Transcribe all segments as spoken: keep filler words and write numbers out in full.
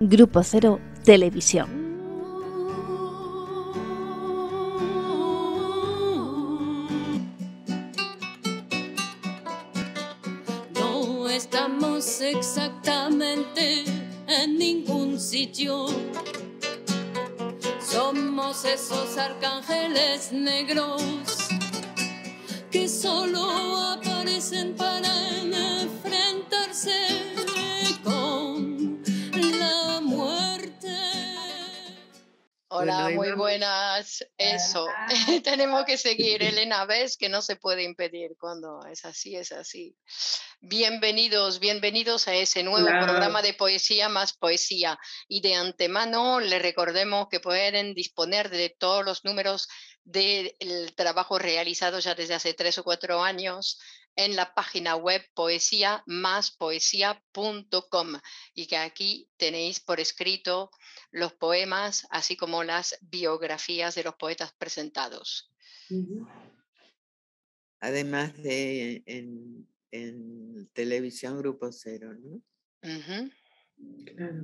Grupo Cero Televisión. No estamos exactamente en ningún sitio. Somos esos arcángeles negros que solo aparecen para enfrentarse con la muerte. Hola, Bueno, muy vamos. buenas. Eso, tenemos que seguir. Elena, ves que no se puede impedir cuando es así, es así. Bienvenidos, bienvenidos a ese nuevo Hola. programa de Poesía más Poesía. Y de antemano les recordemos que pueden disponer de todos los números del trabajo realizado ya desde hace tres o cuatro años en la página web poesía más poesía punto com y que aquí tenéis por escrito los poemas, así como las biografías de los poetas presentados. Uh-huh. Además de en, en televisión Grupo Cero, ¿no? Uh-huh. Claro.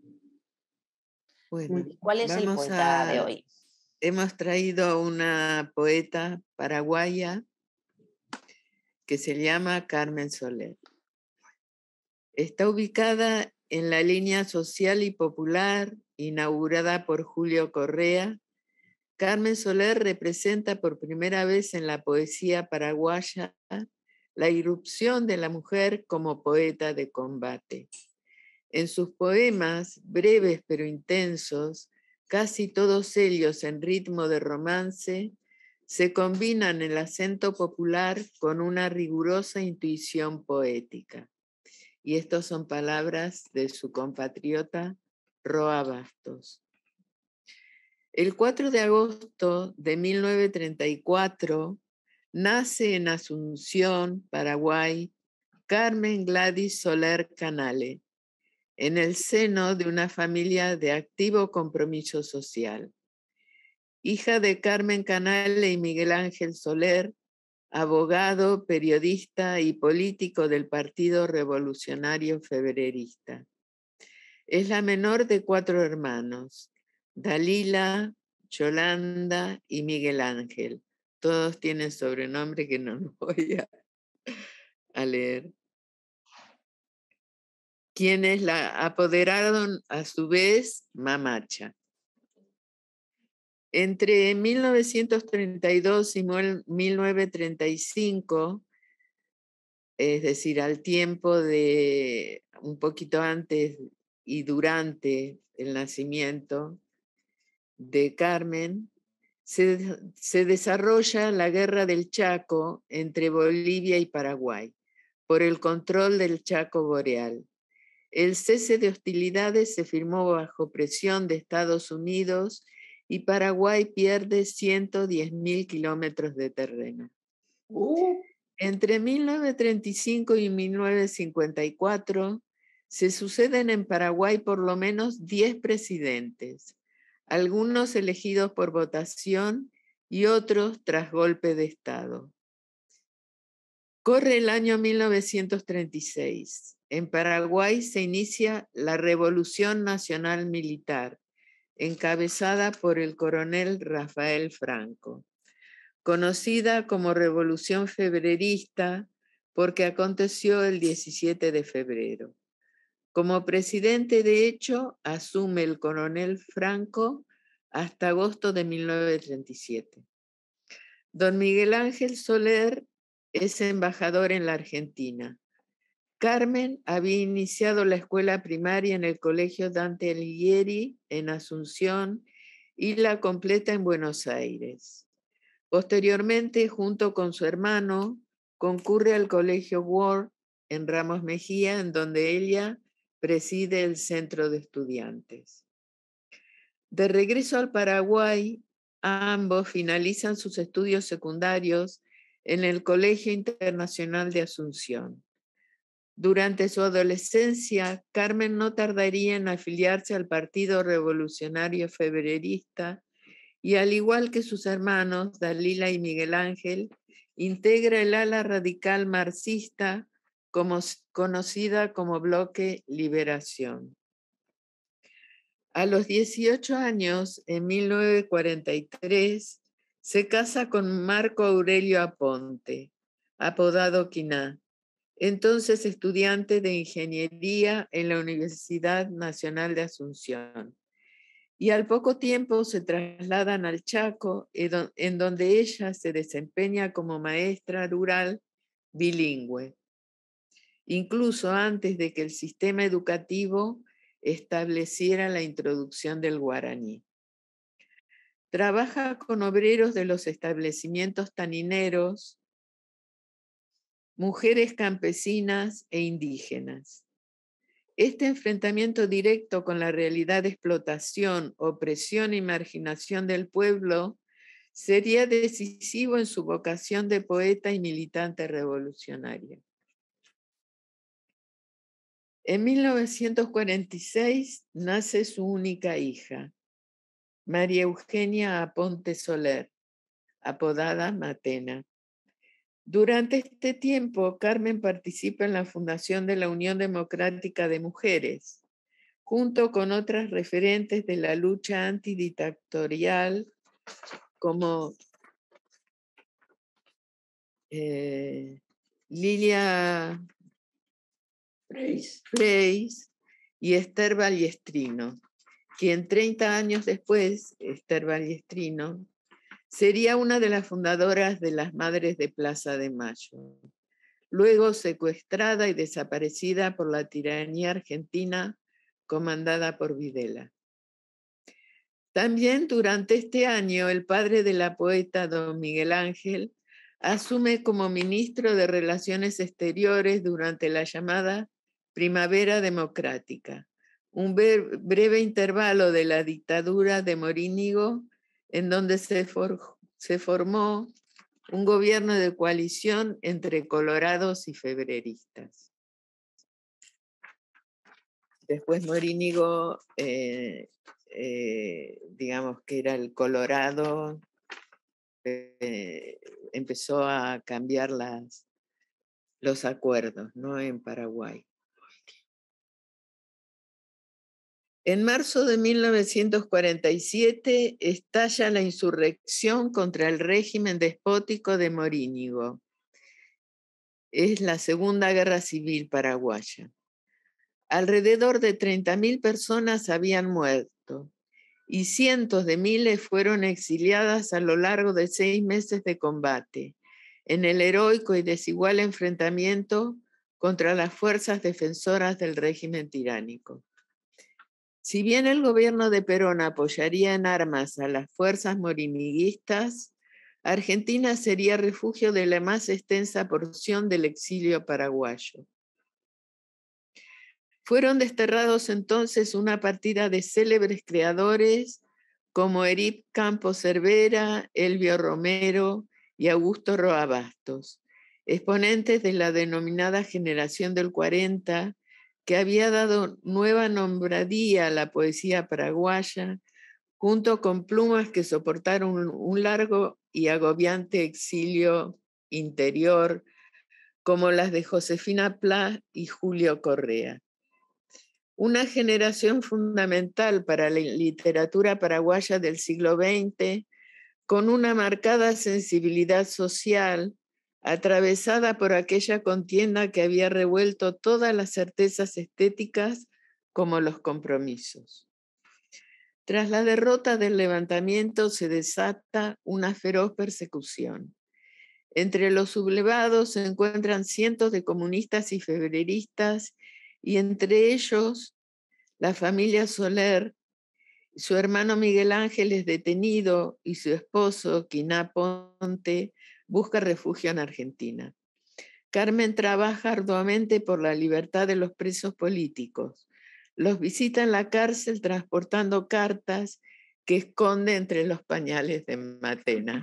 Bueno, ¿cuál es el vamos poeta a, de hoy? Hemos traído una poeta paraguaya que se llama Carmen Soler. Está ubicada en la línea social y popular inaugurada por Julio Correa. Carmen Soler representa por primera vez en la poesía paraguaya la irrupción de la mujer como poeta de combate. En sus poemas, breves pero intensos, casi todos ellos en ritmo de romance, se combinan el acento popular con una rigurosa intuición poética. Y estas son palabras de su compatriota Roa Bastos. El cuatro de agosto de mil novecientos treinta y cuatro nace en Asunción, Paraguay, Carmen Gladys Soler Canale, en el seno de una familia de activo compromiso social. Hija de Carmen Canale y Miguel Ángel Soler, abogado, periodista y político del Partido Revolucionario Febrerista. Es la menor de cuatro hermanos, Dalila, Yolanda y Miguel Ángel. Todos tienen sobrenombre que no los voy a, a leer. Quienes la apoderaron a su vez Mamacha. Entre mil novecientos treinta y dos y mil novecientos treinta y cinco, es decir, al tiempo de un poquito antes y durante el nacimiento de Carmen, se, se desarrolla la Guerra del Chaco entre Bolivia y Paraguay por el control del Chaco Boreal. El cese de hostilidades se firmó bajo presión de Estados Unidos y Paraguay pierde ciento diez mil kilómetros de terreno. Uh. Entre mil novecientos treinta y cinco y mil novecientos cincuenta y cuatro se suceden en Paraguay por lo menos diez presidentes, algunos elegidos por votación y otros tras golpe de Estado. Corre el año mil novecientos treinta y seis. En Paraguay se inicia la Revolución Nacional Militar, encabezada por el coronel Rafael Franco, conocida como Revolución Febrerista porque aconteció el diecisiete de febrero. Como presidente, de hecho, asume el coronel Franco hasta agosto de mil novecientos treinta y siete. Don Miguel Ángel Soler es embajador en la Argentina. Carmen había iniciado la escuela primaria en el Colegio Dante Alighieri en Asunción y la completa en Buenos Aires. Posteriormente, junto con su hermano, concurre al Colegio Ward en Ramos Mejía, en donde ella preside el centro de estudiantes. De regreso al Paraguay, ambos finalizan sus estudios secundarios en el Colegio Internacional de Asunción. Durante su adolescencia, Carmen no tardaría en afiliarse al Partido Revolucionario Febrerista y, al igual que sus hermanos, Dalila y Miguel Ángel, integra el ala radical marxista como, conocida como Bloque Liberación. A los dieciocho años, en mil novecientos cuarenta y tres, se casa con Marco Aurelio Aponte, apodado Quiná, entonces estudiante de ingeniería en la Universidad Nacional de Asunción. Y al poco tiempo se trasladan al Chaco, en donde ella se desempeña como maestra rural bilingüe, incluso antes de que el sistema educativo estableciera la introducción del guaraní. Trabaja con obreros de los establecimientos tanineros, mujeres campesinas e indígenas. Este enfrentamiento directo con la realidad de explotación, opresión y marginación del pueblo sería decisivo en su vocación de poeta y militante revolucionaria. En mil novecientos cuarenta y seis nace su única hija, María Eugenia Aponte Soler, apodada Matena. Durante este tiempo, Carmen participa en la fundación de la Unión Democrática de Mujeres, junto con otras referentes de la lucha antidictatorial como eh, Lilia Freis y Esther Ballestrino, quien treinta años después, Esther Ballestrino, sería una de las fundadoras de las Madres de Plaza de Mayo, luego secuestrada y desaparecida por la tiranía argentina comandada por Videla. También durante este año, el padre de la poeta, don Miguel Ángel, asume como ministro de Relaciones Exteriores durante la llamada Primavera Democrática, un breve intervalo de la dictadura de Morínigo, en donde se, for, se formó un gobierno de coalición entre colorados y febreristas. Después Morínigo, eh, eh, digamos que era el colorado, eh, empezó a cambiar las, los acuerdos, ¿no? En Paraguay. En marzo de mil novecientos cuarenta y siete estalla la insurrección contra el régimen despótico de Morínigo. Es la Segunda Guerra Civil Paraguaya. Alrededor de treinta mil personas habían muerto y cientos de miles fueron exiliadas a lo largo de seis meses de combate en el heroico y desigual enfrentamiento contra las fuerzas defensoras del régimen tiránico. Si bien el gobierno de Perón apoyaría en armas a las fuerzas moriniguistas, Argentina sería refugio de la más extensa porción del exilio paraguayo. Fueron desterrados entonces una partida de célebres creadores como Erip Campos Cervera, Elvio Romero y Augusto Roa Bastos, exponentes de la denominada generación del cuarenta, que había dado nueva nombradía a la poesía paraguaya, junto con plumas que soportaron un, un largo y agobiante exilio interior, como las de Josefina Pla y Julio Correa. Una generación fundamental para la literatura paraguaya del siglo veinte, con una marcada sensibilidad social, atravesada por aquella contienda que había revuelto todas las certezas estéticas como los compromisos. Tras la derrota del levantamiento se desata una feroz persecución. Entre los sublevados se encuentran cientos de comunistas y febreristas, y entre ellos la familia Soler. Su hermano Miguel Ángel es detenido y su esposo, Quiná Ponte, busca refugio en Argentina. Carmen trabaja arduamente por la libertad de los presos políticos. Los visita en la cárcel transportando cartas que esconde entre los pañales de Matena.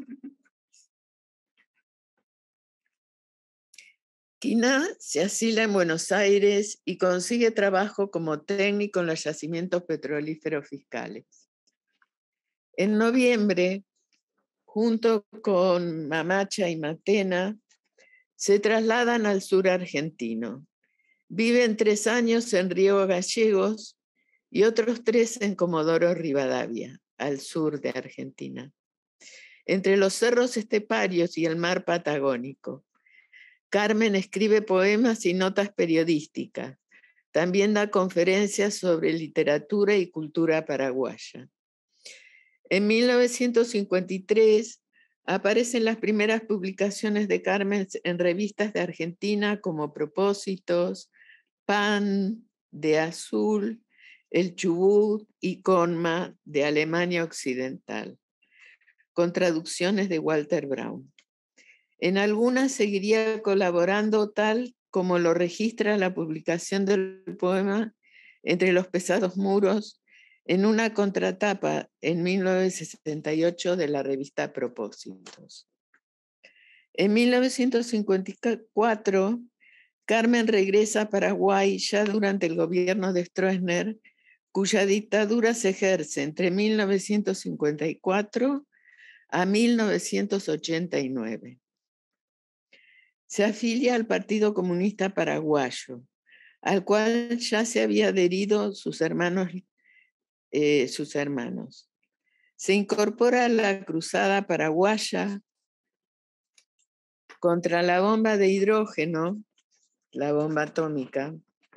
Quiná se asila en Buenos Aires y consigue trabajo como técnico en los yacimientos petrolíferos fiscales. En noviembre, junto con Mamacha y Matena, se trasladan al sur argentino. Viven tres años en Río Gallegos y otros tres en Comodoro Rivadavia, al sur de Argentina, entre los cerros esteparios y el mar patagónico. Carmen escribe poemas y notas periodísticas. También da conferencias sobre literatura y cultura paraguaya. En mil novecientos cincuenta y tres aparecen las primeras publicaciones de Carmen en revistas de Argentina como Propósitos, Pan, de Azul, El Chubut y Conma, de Alemania Occidental, con traducciones de Walter Braun. En algunas seguiría colaborando, tal como lo registra la publicación del poema Entre los pesados muros, en una contratapa en mil novecientos sesenta y ocho de la revista Propósitos. En mil novecientos cincuenta y cuatro, Carmen regresa a Paraguay ya durante el gobierno de Stroessner, cuya dictadura se ejerce entre mil novecientos cincuenta y cuatro a mil novecientos ochenta y nueve. Se afilia al Partido Comunista Paraguayo, al cual ya se había adherido sus hermanos. Eh, sus hermanos. Se incorpora a la Cruzada Paraguaya contra la bomba de hidrógeno, la bomba atómica,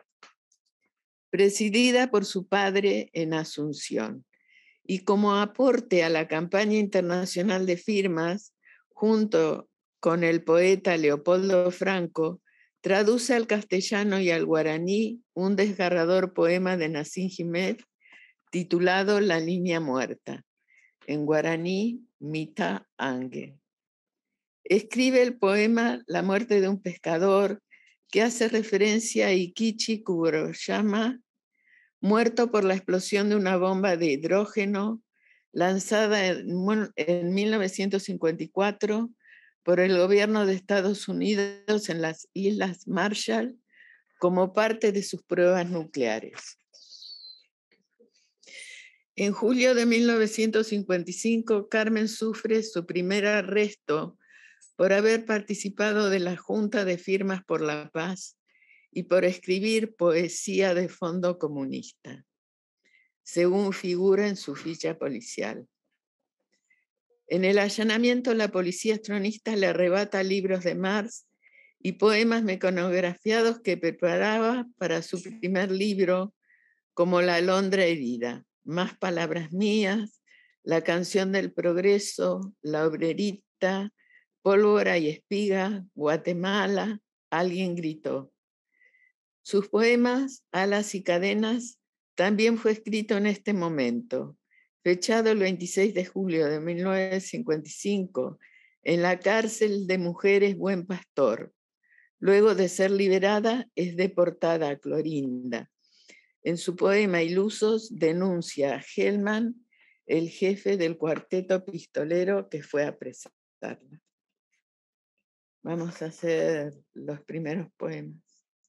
presidida por su padre en Asunción, y como aporte a la campaña internacional de firmas, junto con el poeta Leopoldo Franco, traduce al castellano y al guaraní un desgarrador poema de Nassim Himmet titulado La Línea Muerta, en guaraní, Mita Ange. Escribe el poema La muerte de un pescador, que hace referencia a Ikichi Kuroyama, muerto por la explosión de una bomba de hidrógeno lanzada en mil novecientos cincuenta y cuatro por el gobierno de Estados Unidos en las Islas Marshall como parte de sus pruebas nucleares. En julio de mil novecientos cincuenta y cinco, Carmen sufre su primer arresto por haber participado de la Junta de Firmas por la Paz y por escribir poesía de fondo comunista, según figura en su ficha policial. En el allanamiento, la policía estronista le arrebata libros de Marx y poemas mecanografiados que preparaba para su primer libro, como La alondra herida, Más palabras mías, La canción del progreso, La obrerita, Pólvora y espiga, Guatemala, Alguien gritó. Sus poemas, Alas y cadenas, también fue escrito en este momento, fechado el veintiséis de julio de mil novecientos cincuenta y cinco, en la cárcel de mujeres Buen Pastor. Luego de ser liberada, es deportada a Clorinda. En su poema Ilusos denuncia a Hellman, el jefe del cuarteto pistolero que fue a apresarla. Vamos a hacer los primeros poemas.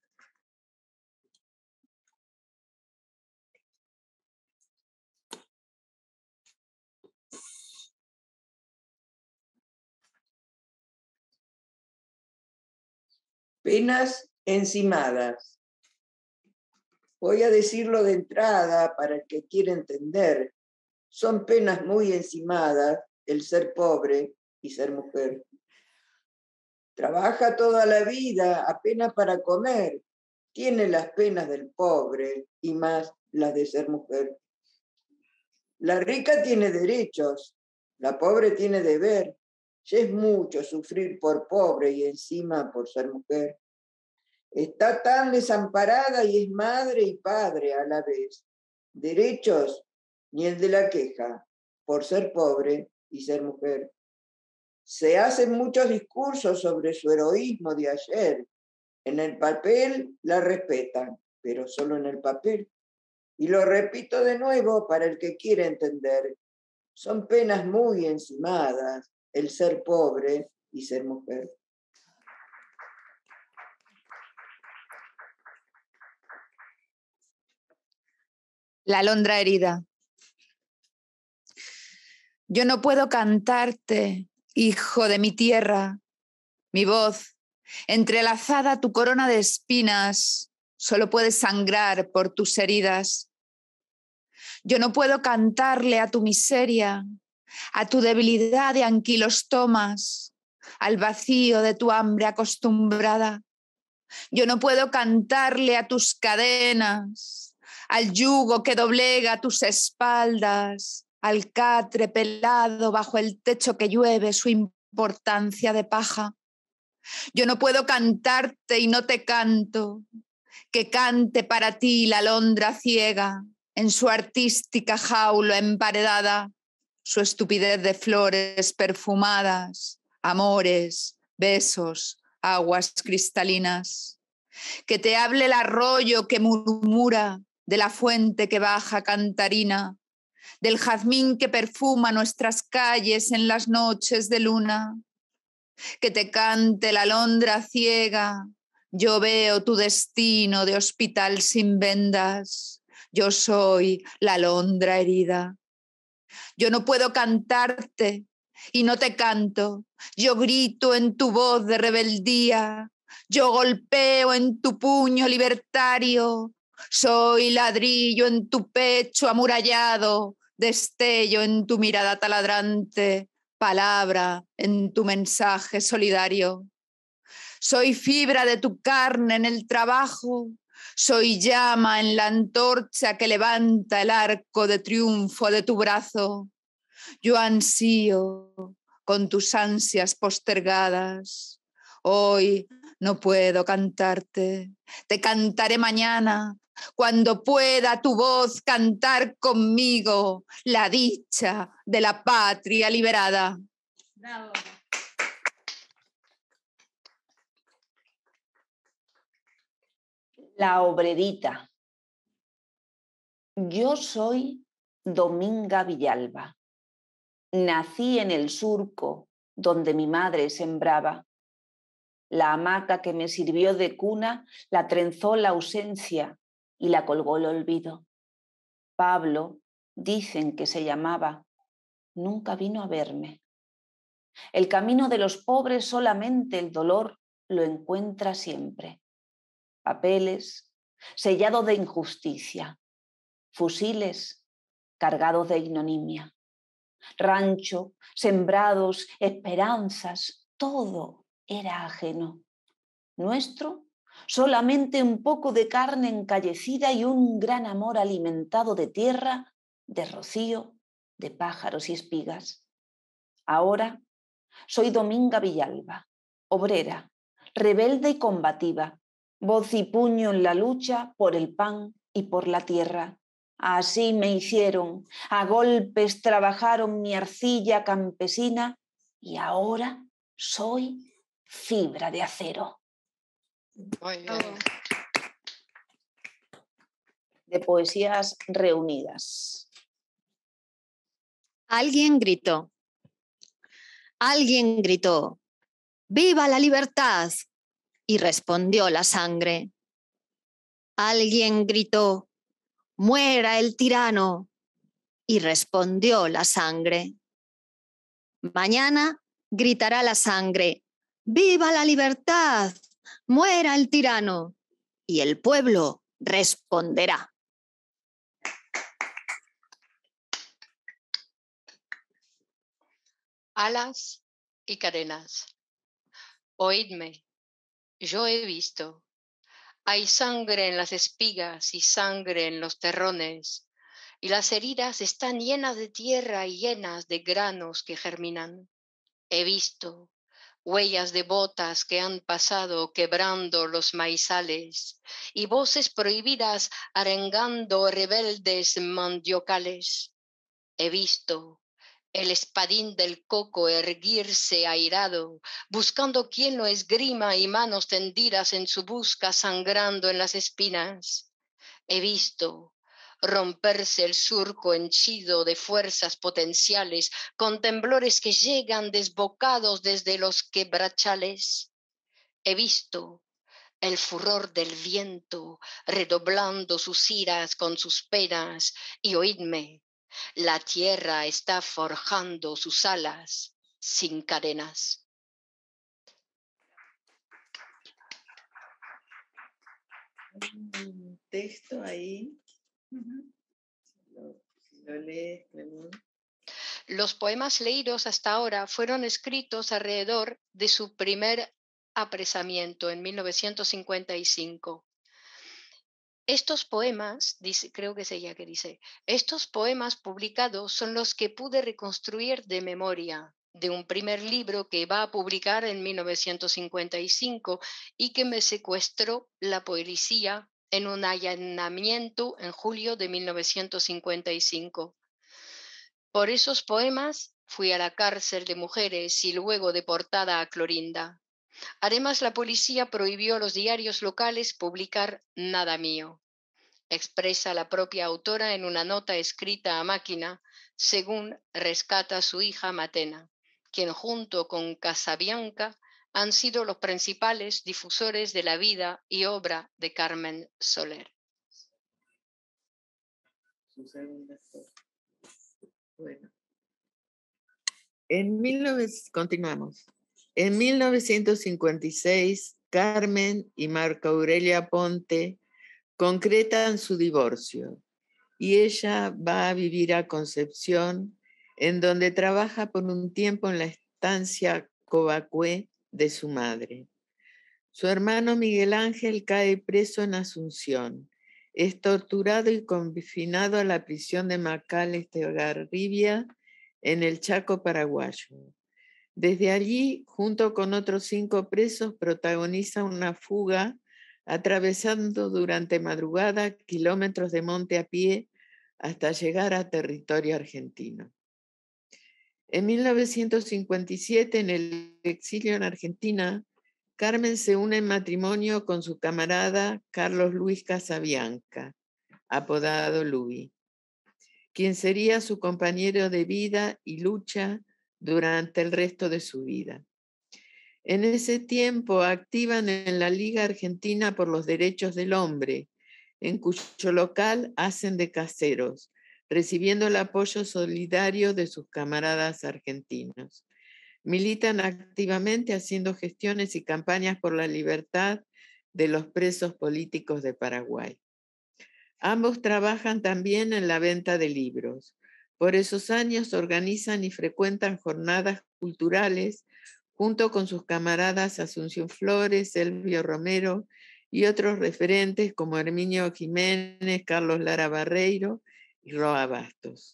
Penas encimadas. Voy a decirlo de entrada para el que quiera entender. Son penas muy encimadas el ser pobre y ser mujer. Trabaja toda la vida apenas para comer. Tiene las penas del pobre y más las de ser mujer. La rica tiene derechos, la pobre tiene deber. Ya es mucho sufrir por pobre y encima por ser mujer. Está tan desamparada y es madre y padre a la vez. Derechos, ni el de la queja, por ser pobre y ser mujer. Se hacen muchos discursos sobre su heroísmo de ayer. En el papel la respetan, pero solo en el papel. Y lo repito de nuevo para el que quiera entender. Son penas muy encimadas el ser pobre y ser mujer. La alondra herida. Yo no puedo cantarte, hijo de mi tierra, mi voz, entrelazada a tu corona de espinas, solo puede sangrar por tus heridas. Yo no puedo cantarle a tu miseria, a tu debilidad de anquilostomas, al vacío de tu hambre acostumbrada. Yo no puedo cantarle a tus cadenas, al yugo que doblega tus espaldas, al catre pelado bajo el techo que llueve su importancia de paja. Yo no puedo cantarte y no te canto, que cante para ti la alondra ciega en su artística jaula emparedada, su estupidez de flores perfumadas, amores, besos, aguas cristalinas. Que te hable el arroyo que murmura, de la fuente que baja cantarina, del jazmín que perfuma nuestras calles en las noches de luna. Que te cante la alondra ciega, yo veo tu destino de hospital sin vendas, yo soy la alondra herida. Yo no puedo cantarte y no te canto, yo grito en tu voz de rebeldía, yo golpeo en tu puño libertario, soy ladrillo en tu pecho amurallado, destello en tu mirada taladrante, palabra en tu mensaje solidario. Soy fibra de tu carne en el trabajo, soy llama en la antorcha que levanta el arco de triunfo de tu brazo. Yo ansío con tus ansias postergadas. Hoy no puedo cantarte, te cantaré mañana, cuando pueda tu voz cantar conmigo la dicha de la patria liberada. Bravo. La obrerita. Yo soy Dominga Villalba. Nací en el surco donde mi madre sembraba. La hamaca que me sirvió de cuna la trenzó la ausencia y la colgó el olvido. Pablo, dicen que se llamaba, nunca vino a verme. El camino de los pobres solamente el dolor lo encuentra siempre. Papeles, sellado de injusticia, fusiles, cargados de ignominia, rancho, sembrados, esperanzas, todo era ajeno. Nuestro, solamente un poco de carne encallecida y un gran amor alimentado de tierra, de rocío, de pájaros y espigas. Ahora soy Dominga Villalba, obrera, rebelde y combativa, voz y puño en la lucha por el pan y por la tierra. Así me hicieron, a golpes trabajaron mi arcilla campesina y ahora soy fibra de acero. Muy bien. De Poesías Reunidas. Alguien gritó. Alguien gritó, ¡viva la libertad! Y respondió la sangre. Alguien gritó, ¡muera el tirano! Y respondió la sangre. Mañana gritará la sangre, ¡viva la libertad! ¡Muera el tirano! Y el pueblo responderá. Alas y cadenas. Oídme, yo he visto. Hay sangre en las espigas y sangre en los terrones, y las heridas están llenas de tierra y llenas de granos que germinan. He visto huellas de botas que han pasado quebrando los maizales, y voces prohibidas arengando rebeldes mandiocales. He visto el espadín del coco erguirse airado, buscando quien lo esgrima y manos tendidas en su busca sangrando en las espinas. He visto romperse el surco henchido de fuerzas potenciales con temblores que llegan desbocados desde los quebrachales. He visto el furor del viento redoblando sus iras con sus penas y oídme, la tierra está forjando sus alas sin cadenas. Un texto ahí. Uh-huh. Lo ¿Lo lees, Clemón? Los poemas leídos hasta ahora fueron escritos alrededor de su primer apresamiento en mil novecientos cincuenta y cinco. Estos poemas, dice, creo que es ella que dice, estos poemas publicados son los que pude reconstruir de memoria de un primer libro que va a publicar en mil novecientos cincuenta y cinco y que me secuestró la policía en un allanamiento en julio de mil novecientos cincuenta y cinco. Por esos poemas fui a la cárcel de mujeres y luego deportada a Clorinda. Además, la policía prohibió a los diarios locales publicar nada mío. Expresa la propia autora en una nota escrita a máquina, según rescata su hija Matena, quien junto con Casabianca han sido los principales difusores de la vida y obra de Carmen Soler. Bueno. En mil novecientos, continuamos. En mil novecientos cincuenta y seis, Carmen y Marco Aurelia Ponte concretan su divorcio y ella va a vivir a Concepción, en donde trabaja por un tiempo en la estancia Covacué de su madre. Su hermano Miguel Ángel cae preso en Asunción. Es torturado y confinado a la prisión de Macales de Garribia en el Chaco paraguayo. Desde allí, junto con otros cinco presos, protagoniza una fuga atravesando durante madrugada kilómetros de monte a pie hasta llegar a territorio argentino. En mil novecientos cincuenta y siete, en el exilio en Argentina, Carmen se une en matrimonio con su camarada Carlos Luis Casabianca, apodado Luis, quien sería su compañero de vida y lucha durante el resto de su vida. En ese tiempo activan en la Liga Argentina por los Derechos del Hombre, en cuyo local hacen de caseros, recibiendo el apoyo solidario de sus camaradas argentinos. Militan activamente haciendo gestiones y campañas por la libertad de los presos políticos de Paraguay. Ambos trabajan también en la venta de libros. Por esos años organizan y frecuentan jornadas culturales junto con sus camaradas Asunción Flores, Elvio Romero y otros referentes como Herminio Jiménez, Carlos Lara Barreiro y Roa Bastos.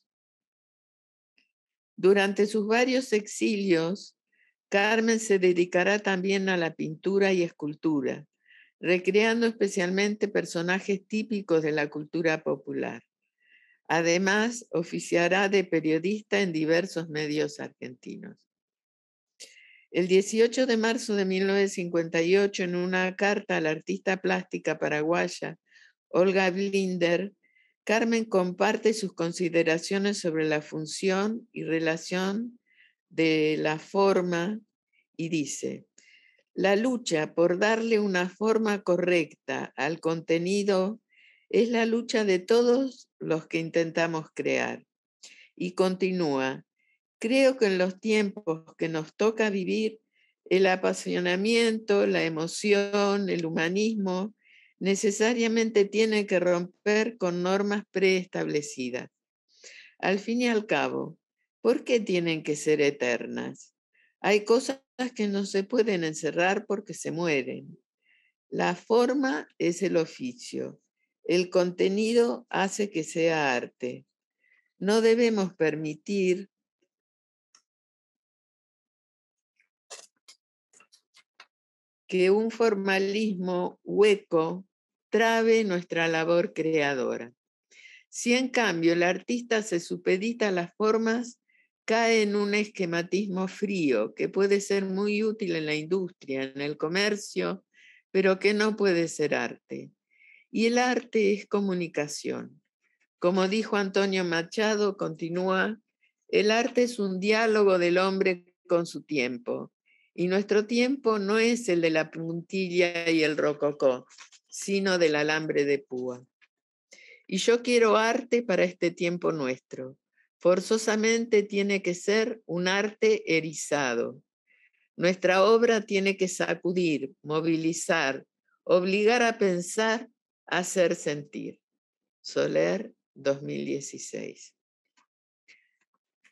Durante sus varios exilios, Carmen se dedicará también a la pintura y escultura, recreando especialmente personajes típicos de la cultura popular. Además, oficiará de periodista en diversos medios argentinos. El dieciocho de marzo de mil novecientos cincuenta y ocho, en una carta a la artista plástica paraguaya Olga Blinder, Carmen comparte sus consideraciones sobre la función y relación de la forma y dice: la lucha por darle una forma correcta al contenido es la lucha de todos los que intentamos crear. Y continúa: creo que en los tiempos que nos toca vivir, el apasionamiento, la emoción, el humanismo, necesariamente tiene que romper con normas preestablecidas. Al fin y al cabo, ¿por qué tienen que ser eternas? Hay cosas que no se pueden encerrar porque se mueren. La forma es el oficio. El contenido hace que sea arte. No debemos permitir que un formalismo hueco trabe nuestra labor creadora. Si en cambio el artista se supedita a las formas, cae en un esquematismo frío que puede ser muy útil en la industria, en el comercio, pero que no puede ser arte. Y el arte es comunicación. Como dijo Antonio Machado, continúa: el arte es un diálogo del hombre con su tiempo. Y nuestro tiempo no es el de la puntilla y el rococó, sino del alambre de púa. Y yo quiero arte para este tiempo nuestro. Forzosamente tiene que ser un arte erizado. Nuestra obra tiene que sacudir, movilizar, obligar a pensar, hacer sentir. Soler, dos mil dieciséis.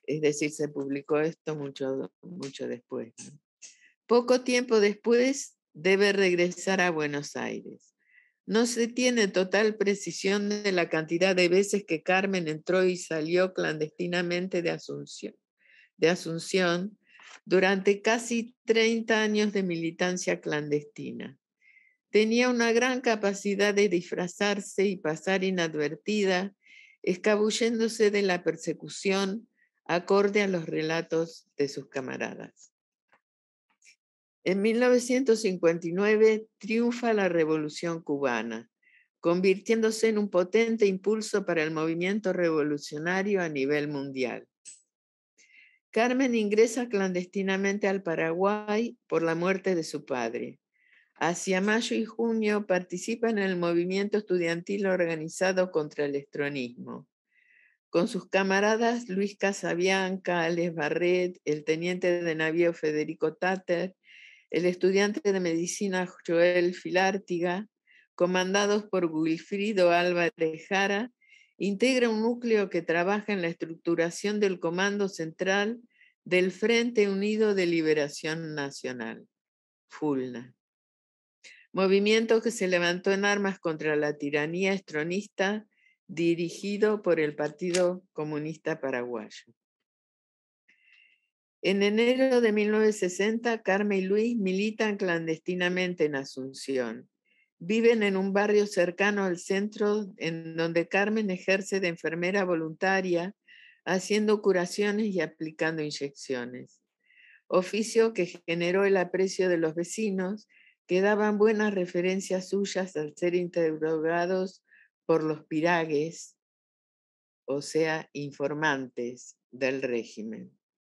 Es decir, se publicó esto mucho, mucho después, ¿no? Poco tiempo después debe regresar a Buenos Aires. No se tiene total precisión de la cantidad de veces que Carmen entró y salió clandestinamente de Asunción, de Asunción durante casi treinta años de militancia clandestina. Tenía una gran capacidad de disfrazarse y pasar inadvertida, escabulléndose de la persecución acorde a los relatos de sus camaradas. En mil novecientos cincuenta y nueve triunfa la Revolución cubana, convirtiéndose en un potente impulso para el movimiento revolucionario a nivel mundial. Carmen ingresa clandestinamente al Paraguay por la muerte de su padre. Hacia mayo y junio participa en el movimiento estudiantil organizado contra el estronismo. Con sus camaradas Luis Casabianca, Alex Barret, el teniente de navío Federico Tatter, el estudiante de medicina Joel Filártiga, comandados por Wilfrido Álvarez Jara, integra un núcleo que trabaja en la estructuración del Comando Central del Frente Unido de Liberación Nacional, FULNA. Movimiento que se levantó en armas contra la tiranía estronista dirigido por el Partido Comunista Paraguayo. En enero de mil novecientos sesenta, Carmen y Luis militan clandestinamente en Asunción. Viven en un barrio cercano al centro en donde Carmen ejerce de enfermera voluntaria, haciendo curaciones y aplicando inyecciones. Oficio que generó el aprecio de los vecinos, que daban buenas referencias suyas al ser interrogados por los piragues, o sea, informantes del régimen.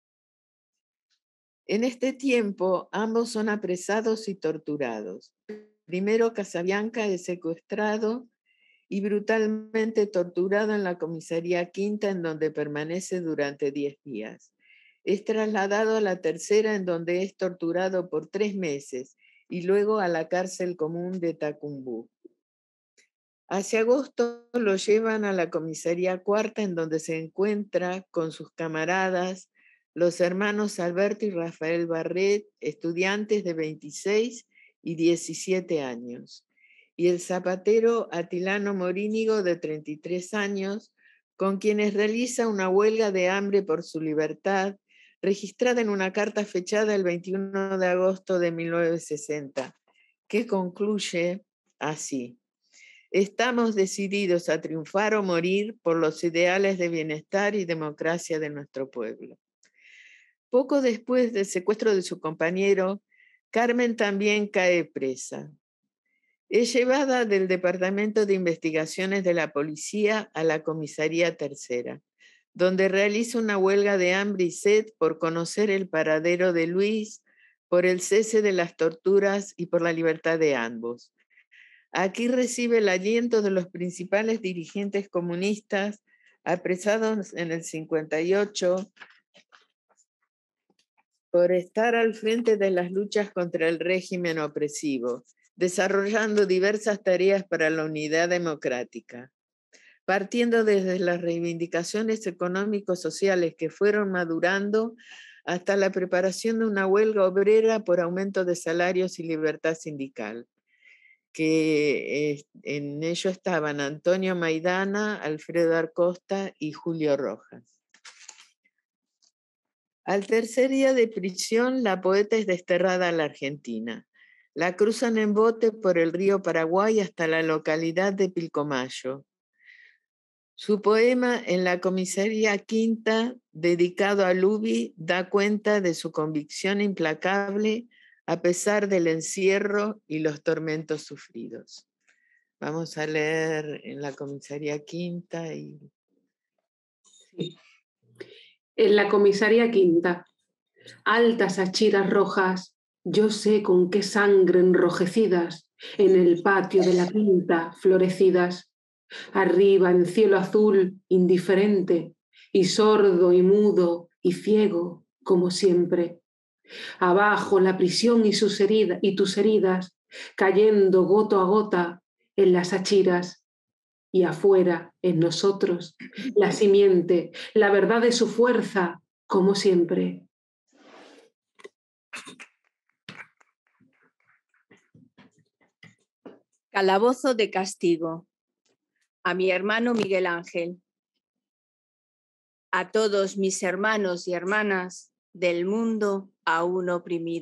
En este tiempo, ambos son apresados y torturados. Primero, Casabianca es secuestrado y brutalmente torturado en la comisaría quinta, en donde permanece durante diez días. Es trasladado a la tercera, en donde es torturado por tres meses, y luego a la cárcel común de Tacumbú. Hacia agosto lo llevan a la comisaría cuarta, en donde se encuentra con sus camaradas, los hermanos Alberto y Rafael Barret, estudiantes de veintiséis y diecisiete años, y el zapatero Atilano Morínigo, de treinta y tres años, con quienes realiza una huelga de hambre por su libertad, registrada en una carta fechada el veintiuno de agosto de mil novecientos sesenta, que concluye así: estamos decididos a triunfar o morir por los ideales de bienestar y democracia de nuestro pueblo. Poco después del secuestro de su compañero, Carmen también cae presa. Es llevada del Departamento de Investigaciones de la Policía a la Comisaría Tercera, donde realiza una huelga de hambre y sed por conocer el paradero de Luis, por el cese de las torturas y por la libertad de ambos. Aquí recibe el aliento de los principales dirigentes comunistas apresados en el cincuenta y ocho por estar al frente de las luchas contra el régimen opresivo, desarrollando diversas tareas para la unidad democrática. Partiendo desde las reivindicaciones económico-sociales que fueron madurando hasta la preparación de una huelga obrera por aumento de salarios y libertad sindical, que eh, en ello estaban Antonio Maidana, Alfredo Arcosta y Julio Rojas. Al tercer día de prisión, la poeta es desterrada a la Argentina. La cruzan en bote por el río Paraguay hasta la localidad de Pilcomayo. Su poema En la comisaría quinta, dedicado a Lubi, da cuenta de su convicción implacable a pesar del encierro y los tormentos sufridos. Vamos a leer En la comisaría quinta y... Sí. En la comisaría quinta, altas achiras rojas, yo sé con qué sangre enrojecidas, en el patio de la quinta florecidas, arriba en cielo azul indiferente, y sordo y mudo y ciego como siempre, abajo la prisión y, sus heridas, y tus heridas, cayendo gota a gota en las achiras, y afuera, en nosotros, la simiente, la verdad de su fuerza, como siempre. Calabozo de castigo. A mi hermano Miguel Ángel. A todos mis hermanos y hermanas del mundo aún oprimido.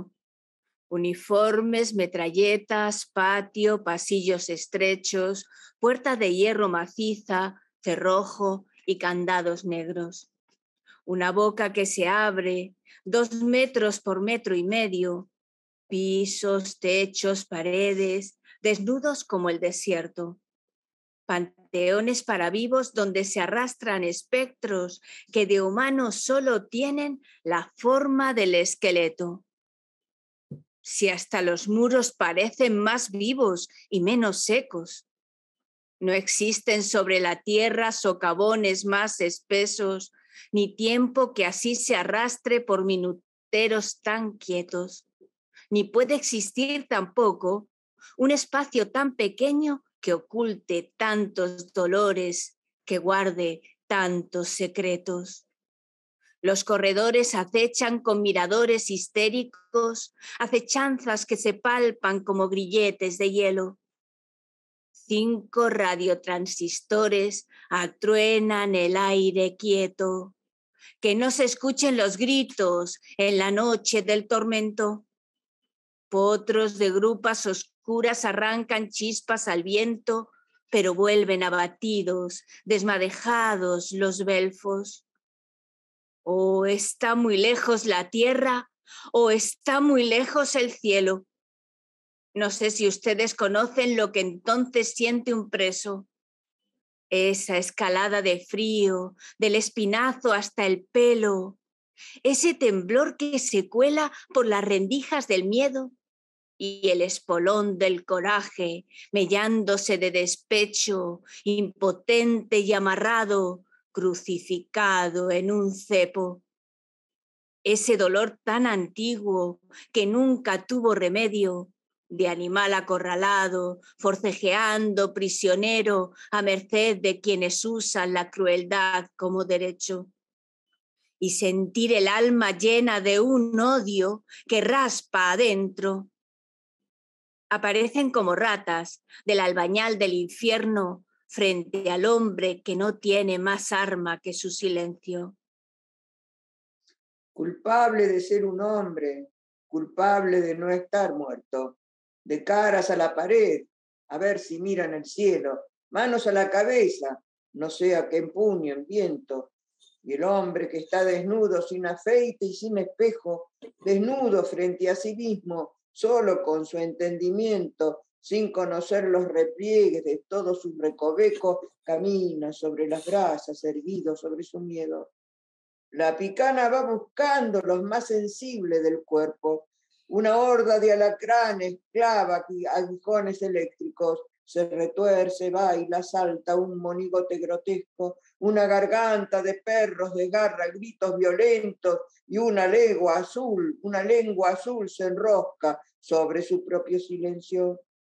Uniformes, metralletas, patio, pasillos estrechos, puerta de hierro maciza, cerrojo y candados negros. Una boca que se abre, dos metros por metro y medio, pisos, techos, paredes, desnudos como el desierto. Panteones para vivos donde se arrastran espectros que de humanos solo tienen la forma del esqueleto. Si hasta los muros parecen más vivos y menos secos. No existen sobre la tierra socavones más espesos, ni tiempo que así se arrastre por minuteros tan quietos. Ni puede existir tampoco un espacio tan pequeño que oculte tantos dolores, que guarde tantos secretos. Los corredores acechan con miradores histéricos, acechanzas que se palpan como grilletes de hielo. Cinco radiotransistores atruenan el aire quieto. Que no se escuchen los gritos en la noche del tormento. Potros de grupas oscuras arrancan chispas al viento, pero vuelven abatidos, desmadejados los belfos. O está muy lejos la tierra, o está muy lejos el cielo. No sé si ustedes conocen lo que entonces siente un preso. Esa escalada de frío, del espinazo hasta el pelo. Ese temblor que se cuela por las rendijas del miedo. Y el espolón del coraje, mellándose de despecho, impotente y amarrado, crucificado en un cepo. Ese dolor tan antiguo que nunca tuvo remedio, de animal acorralado, forcejeando prisionero a merced de quienes usan la crueldad como derecho. Y sentir el alma llena de un odio que raspa adentro. Aparecen como ratas del albañal del infierno frente al hombre que no tiene más arma que su silencio. Culpable de ser un hombre, culpable de no estar muerto, de caras a la pared, a ver si miran el cielo, manos a la cabeza, no sea que empuñe el viento, y el hombre que está desnudo, sin afeite y sin espejo, desnudo frente a sí mismo, solo con su entendimiento, sin conocer los repliegues de todos sus recovecos, camina sobre las brasas, erguido sobre su miedo. La picana va buscando los más sensibles del cuerpo. Una horda de alacranes clava aguijones eléctricos, se retuerce, baila, salta un monigote grotesco, una garganta de perros desgarra gritos violentos y una lengua azul, una lengua azul se enrosca sobre su propio silencio.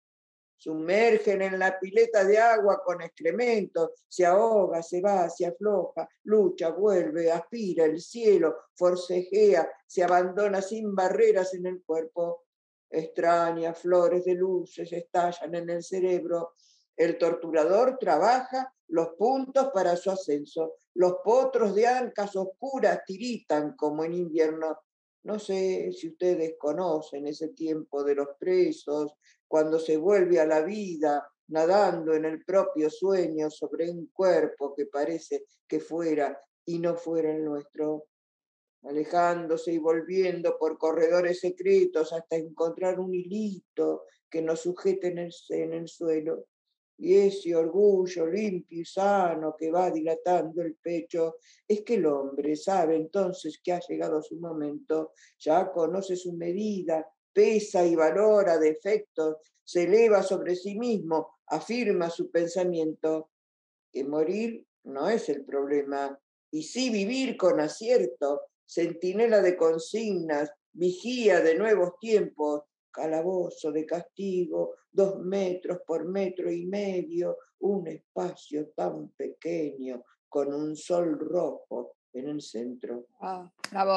Sumergen en la pileta de agua con excrementos, se ahoga, se va, se afloja, lucha, vuelve, aspira el cielo, forcejea, se abandona sin barreras en el cuerpo. Extrañas flores de luces estallan en el cerebro. El torturador trabaja los puntos para su ascenso. Los potros de ancas oscuras tiritan como en invierno. No sé si ustedes conocen ese tiempo de los presos, cuando se vuelve a la vida, nadando en el propio sueño sobre un cuerpo que parece que fuera y no fuera el nuestro, alejándose y volviendo por corredores secretos hasta encontrar un hilito que nos sujete en el, en el suelo. Y ese orgullo limpio y sano que va dilatando el pecho, es que el hombre sabe entonces que ha llegado su momento, ya conoce su medida, pesa y valora defectos, se eleva sobre sí mismo, afirma su pensamiento. Que morir no es el problema, y sí vivir con acierto, centinela de consignas, vigía de nuevos tiempos, calabozo de castigo, dos metros por metro y medio, un espacio tan pequeño, con un sol rojo en el centro. Ah, bravo.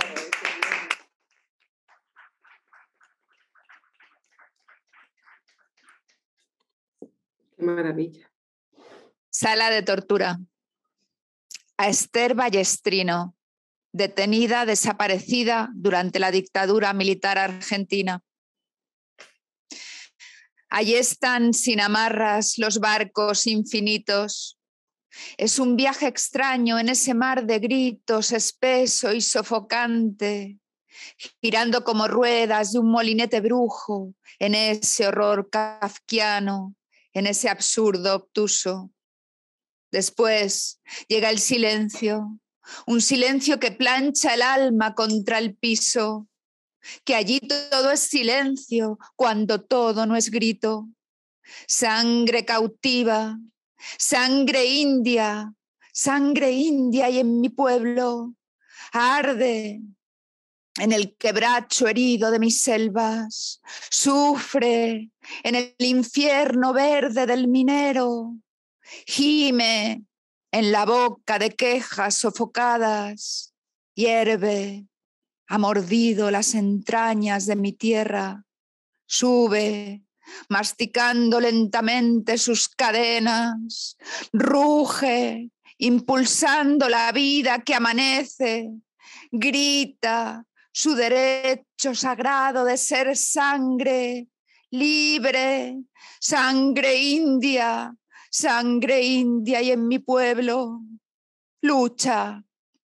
Qué maravilla. Sala de tortura. A Esther Ballestrino, detenida, desaparecida durante la dictadura militar argentina. Allí están sin amarras los barcos infinitos. Es un viaje extraño en ese mar de gritos, espeso y sofocante, girando como ruedas de un molinete brujo, en ese horror kafkiano, en ese absurdo obtuso. Después llega el silencio, un silencio que plancha el alma contra el piso, que allí todo es silencio cuando todo no es grito. Sangre cautiva, sangre india, sangre india y en mi pueblo arde en el quebracho herido de mis selvas, sufre en el infierno verde del minero, gime en la boca de quejas sofocadas, hierve, ha mordido las entrañas de mi tierra, sube, masticando lentamente sus cadenas, ruge, impulsando la vida que amanece, grita su derecho sagrado de ser sangre, libre, sangre india, sangre india y en mi pueblo, lucha.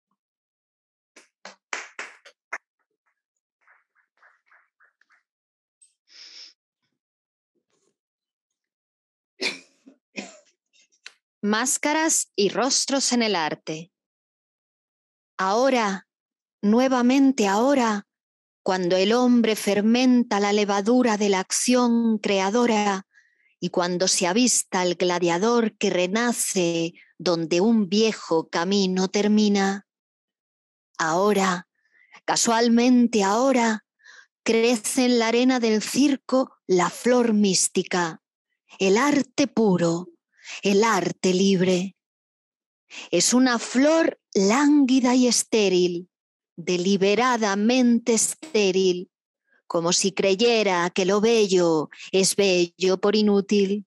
Máscaras y rostros en el arte. Ahora, nuevamente ahora, cuando el hombre fermenta la levadura de la acción creadora y cuando se avista el gladiador que renace donde un viejo camino termina. Ahora, casualmente ahora, crece en la arena del circo la flor mística, el arte puro, el arte libre. Es una flor lánguida y estéril, deliberadamente estéril, como si creyera que lo bello es bello por inútil.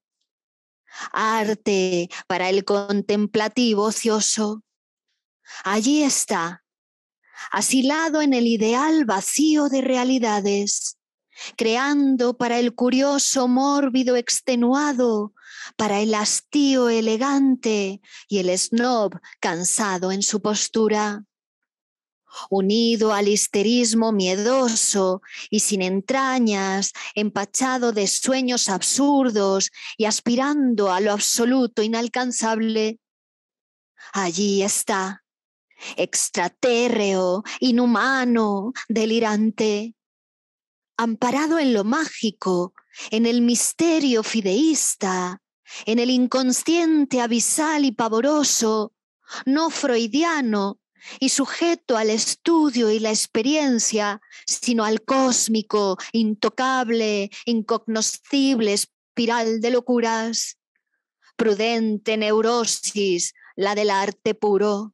Arte para el contemplativo ocioso. Allí está, asilado en el ideal vacío de realidades, creando para el curioso mórbido extenuado, para el hastío elegante y el snob cansado en su postura. Unido al histerismo miedoso y sin entrañas, empachado de sueños absurdos y aspirando a lo absoluto inalcanzable. Allí está, extraterreo, inhumano, delirante, amparado en lo mágico, en el misterio fideísta, en el inconsciente abisal y pavoroso, no freudiano, y sujeto al estudio y la experiencia, sino al cósmico, intocable, incognoscible espiral de locuras. Prudente neurosis, la del arte puro.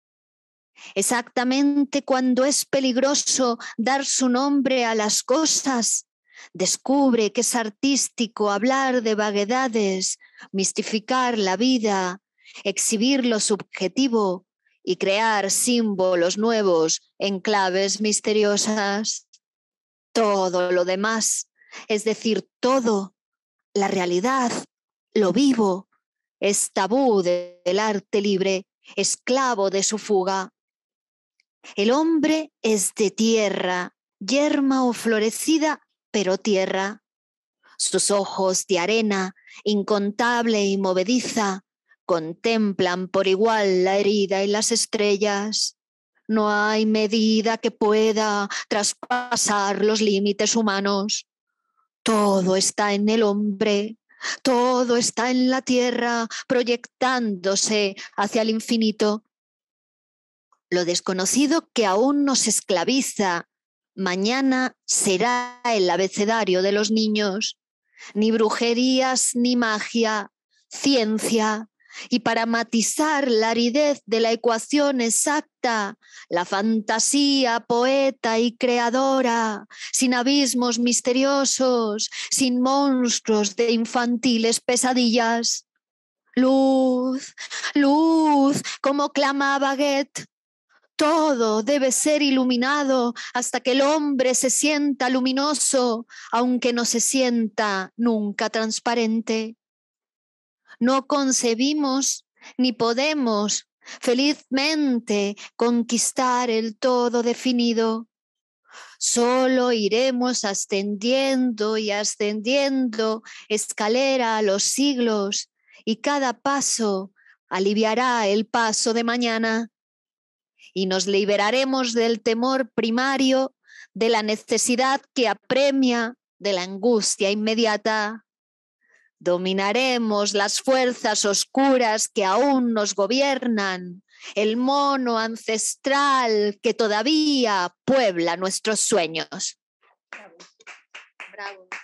Exactamente cuando es peligroso dar su nombre a las cosas, descubre que es artístico hablar de vaguedades, mistificar la vida, exhibir lo subjetivo, y crear símbolos nuevos en claves misteriosas. Todo lo demás, es decir, todo, la realidad, lo vivo, es tabú del arte libre, esclavo de su fuga. El hombre es de tierra, yerma o florecida, pero tierra. Sus ojos de arena, incontable y movediza, contemplan por igual la herida y las estrellas. No hay medida que pueda traspasar los límites humanos. Todo está en el hombre, todo está en la tierra, proyectándose hacia el infinito. Lo desconocido que aún nos esclaviza, mañana será el abecedario de los niños. Ni brujerías ni magia, ciencia. Y para matizar la aridez de la ecuación exacta, la fantasía poeta y creadora, sin abismos misteriosos, sin monstruos de infantiles pesadillas. Luz, luz, como clamaba Goethe. Todo debe ser iluminado hasta que el hombre se sienta luminoso, aunque no se sienta nunca transparente. No concebimos ni podemos felizmente conquistar el todo definido. Solo iremos ascendiendo y ascendiendo escalera a los siglos y cada paso aliviará el paso de mañana. Y nos liberaremos del temor primario, de la necesidad que apremia, de la angustia inmediata. Dominaremos las fuerzas oscuras que aún nos gobiernan, el mono ancestral que todavía puebla nuestros sueños. Bravo.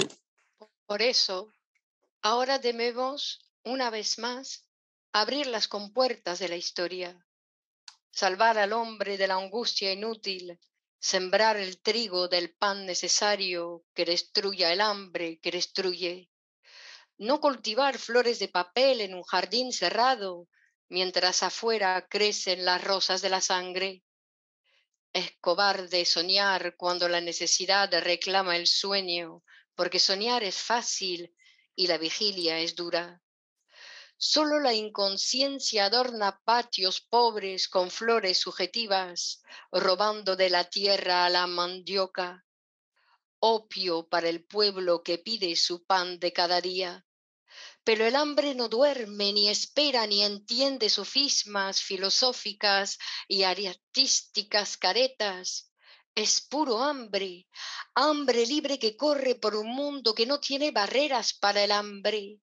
Por eso, ahora debemos, una vez más, abrir las compuertas de la historia, salvar al hombre de la angustia inútil, sembrar el trigo del pan necesario que destruya el hambre, que destruye. No cultivar flores de papel en un jardín cerrado, mientras afuera crecen las rosas de la sangre. Es cobarde soñar cuando la necesidad reclama el sueño, porque soñar es fácil y la vigilia es dura. Solo la inconsciencia adorna patios pobres con flores subjetivas, robando de la tierra a la mandioca. Opio para el pueblo que pide su pan de cada día. Pero el hambre no duerme, ni espera, ni entiende sofismas filosóficas y artísticas caretas. Es puro hambre, hambre libre que corre por un mundo que no tiene barreras para el hambre.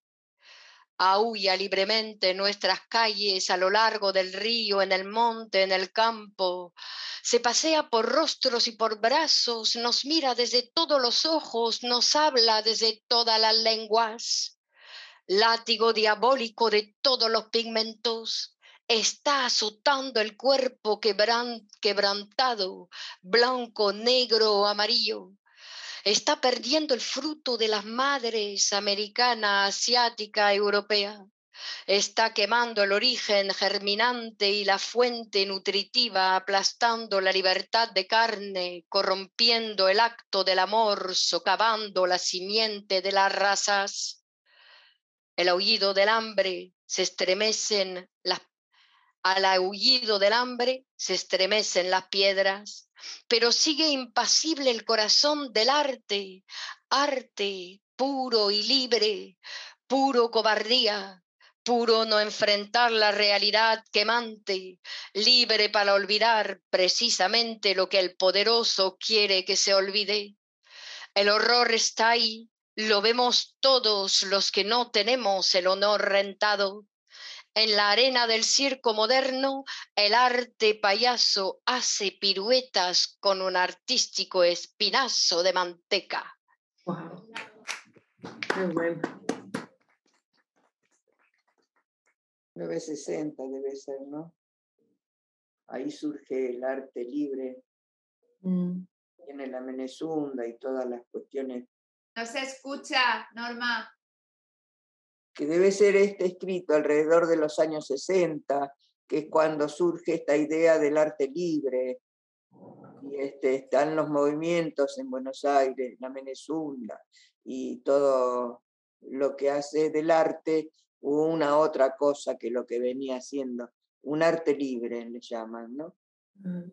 Aúlla libremente en nuestras calles, a lo largo del río, en el monte, en el campo. Se pasea por rostros y por brazos, nos mira desde todos los ojos, nos habla desde todas las lenguas. Látigo diabólico de todos los pigmentos, está azotando el cuerpo quebran, quebrantado, blanco, negro o amarillo. Está perdiendo el fruto de las madres americana, asiática, europea. Está quemando el origen germinante y la fuente nutritiva, aplastando la libertad de carne, corrompiendo el acto del amor, socavando la simiente de las razas. El aullido del hambre se estremecen las al aullido del hambre se estremecen las piedras, pero sigue impasible el corazón del arte, arte puro y libre, puro cobardía, puro no enfrentar la realidad quemante, libre para olvidar precisamente lo que el poderoso quiere que se olvide. El horror está ahí. Lo vemos todos los que no tenemos el honor rentado. En la arena del circo moderno, el arte payaso hace piruetas con un artístico espinazo de manteca. Wow. Qué bueno. novecientos sesenta debe ser, ¿no? Ahí surge el arte libre. Mm. Tiene la Menezunda y todas las cuestiones. No se escucha, Norma. Que debe ser este escrito alrededor de los años sesenta, que es cuando surge esta idea del arte libre. Y este, están los movimientos en Buenos Aires, la Menezunda, y todo lo que hace del arte una otra cosa que lo que venía haciendo. Un arte libre, le llaman, ¿no? Mm.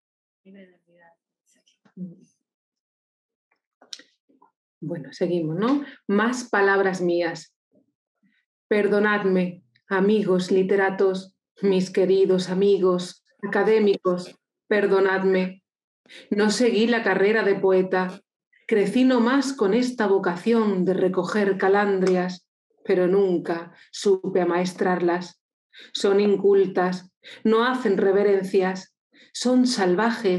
Bueno, seguimos, ¿no? Más palabras mías. Perdonadme, amigos literatos, mis queridos amigos académicos, perdonadme. No seguí la carrera de poeta, crecí nomás con esta vocación de recoger calandrias, pero nunca supe amaestrarlas. Son incultas, no hacen reverencias, son salvajes,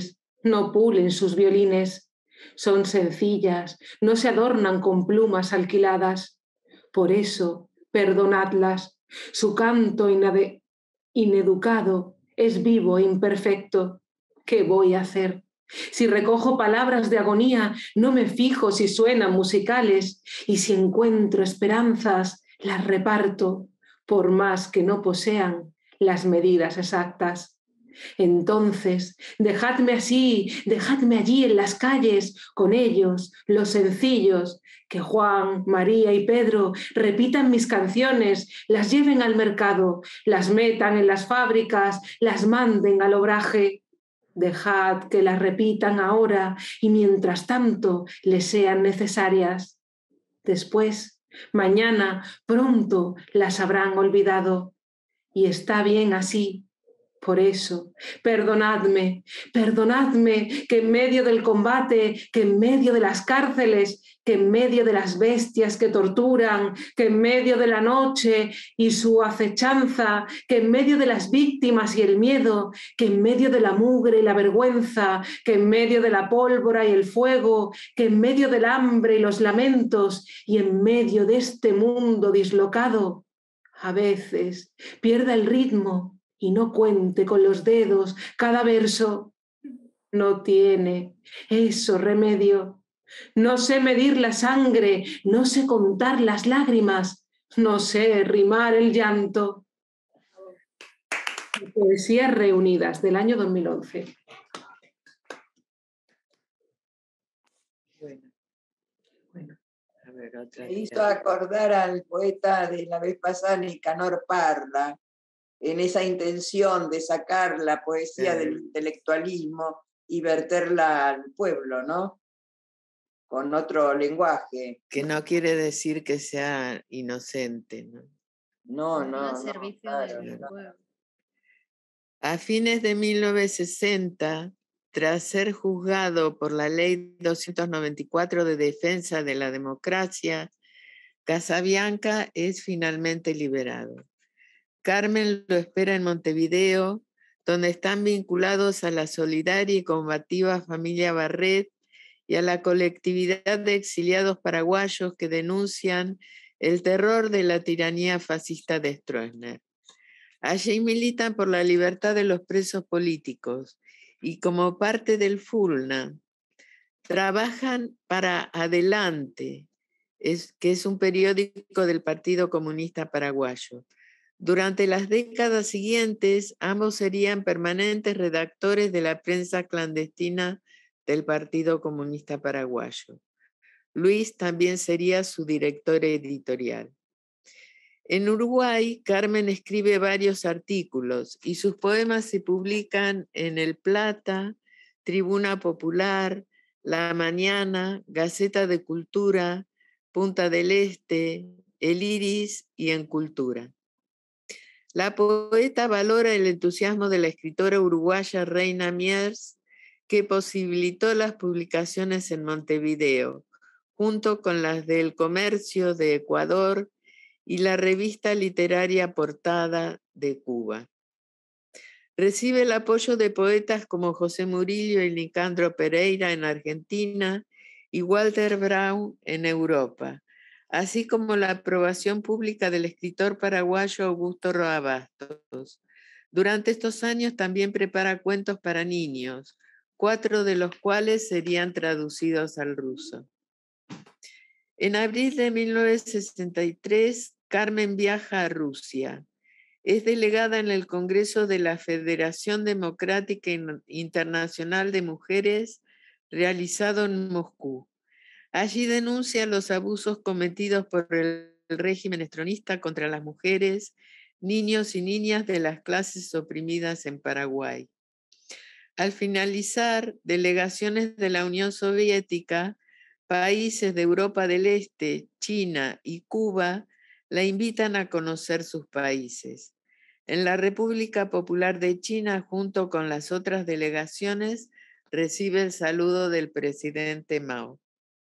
no pulen sus violines, son sencillas, no se adornan con plumas alquiladas. Por eso, perdonadlas, su canto inade- ineducado es vivo e imperfecto. ¿Qué voy a hacer? Si recojo palabras de agonía, no me fijo si suenan musicales, y si encuentro esperanzas, las reparto, por más que no posean las medidas exactas. Entonces, dejadme así, dejadme allí en las calles, con ellos, los sencillos, que Juan, María y Pedro repitan mis canciones, las lleven al mercado, las metan en las fábricas, las manden al obraje. Dejad que las repitan ahora y mientras tanto les sean necesarias. Después, mañana, pronto las habrán olvidado. Y está bien así. Por eso, perdonadme, perdonadme que en medio del combate, que en medio de las cárceles, que en medio de las bestias que torturan, que en medio de la noche y su acechanza, que en medio de las víctimas y el miedo, que en medio de la mugre y la vergüenza, que en medio de la pólvora y el fuego, que en medio del hambre y los lamentos y en medio de este mundo dislocado, a veces pierda el ritmo y no cuente con los dedos cada verso. No tiene eso remedio. No sé medir la sangre, no sé contar las lágrimas, no sé rimar el llanto. Poesías reunidas del año dos mil once. Bueno, bueno, a ver, otra. Me hizo acordar al poeta de la vez pasada, Nicanor Parra, en esa intención de sacar la poesía Sí. del intelectualismo y verterla al pueblo, ¿no? Con otro lenguaje. Que no quiere decir que sea inocente, ¿no? No, no, al no, servicio claro, del no. pueblo. A fines de mil novecientos sesenta, tras ser juzgado por la Ley doscientos noventa y cuatro de Defensa de la Democracia, Casabianca es finalmente liberado. Carmen lo espera en Montevideo, donde están vinculados a la solidaria y combativa familia Barret y a la colectividad de exiliados paraguayos que denuncian el terror de la tiranía fascista de Stroessner. Allí militan por la libertad de los presos políticos y como parte del FULNA trabajan para Adelante, es, que es un periódico del Partido Comunista Paraguayo. Durante las décadas siguientes, ambos serían permanentes redactores de la prensa clandestina del Partido Comunista Paraguayo. Luis también sería su director editorial. En Uruguay, Carmen escribe varios artículos y sus poemas se publican en El Plata, Tribuna Popular, La Mañana, Gaceta de Cultura, Punta del Este, El Iris y En Cultura. La poeta valora el entusiasmo de la escritora uruguaya Reina Miers, que posibilitó las publicaciones en Montevideo, junto con las del Comercio de Ecuador y la revista literaria Portada de Cuba. Recibe el apoyo de poetas como José Murillo y Nicandro Pereira en Argentina y Walter Braun en Europa, así como la aprobación pública del escritor paraguayo Augusto Roa Bastos. Durante estos años también prepara cuentos para niños, cuatro de los cuales serían traducidos al ruso. En abril de mil novecientos sesenta y tres, Carmen viaja a Rusia. Es delegada en el Congreso de la Federación Democrática Internacional de Mujeres, realizado en Moscú. Allí denuncia los abusos cometidos por el régimen estronista contra las mujeres, niños y niñas de las clases oprimidas en Paraguay. Al finalizar, delegaciones de la Unión Soviética, países de Europa del Este, China y Cuba la invitan a conocer sus países. En la República Popular de China, junto con las otras delegaciones, recibe el saludo del presidente Mao.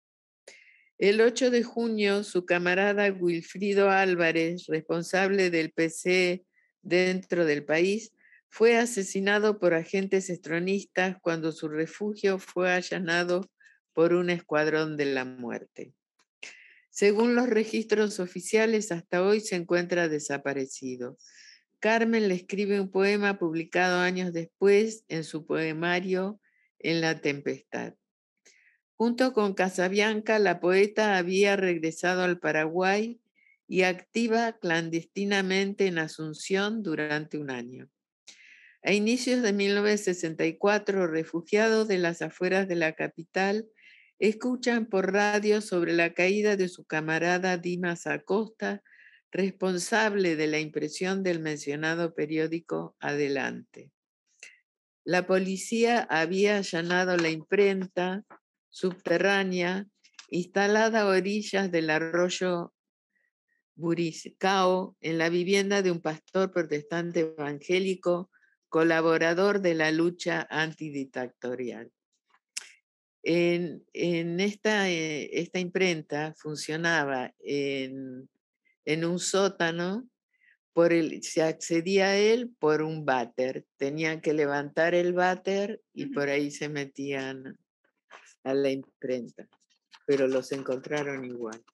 El ocho de junio, su camarada Wilfrido Álvarez, responsable del P C dentro del país, Fue asesinado por agentes estronistas cuando su refugio fue allanado por un escuadrón de la muerte. Según los registros oficiales, hasta hoy se encuentra desaparecido. Carmen le escribe un poema publicado años después en su poemario En la tempestad. Junto con Casabianca, la poeta había regresado al Paraguay y activa clandestinamente en Asunción durante un año. A inicios de mil novecientos sesenta y cuatro, refugiados de las afueras de la capital escuchan por radio sobre la caída de su camarada Dimas Acosta, responsable de la impresión del mencionado periódico Adelante. La policía había allanado la imprenta subterránea instalada a orillas del arroyo Buricao en la vivienda de un pastor protestante evangélico colaborador de la lucha antidictatorial. En, en esta, eh, esta imprenta funcionaba en, en un sótano, por el, se accedía a él por un váter. Tenían que levantar el váter y por ahí se metían a la imprenta, pero los encontraron igual.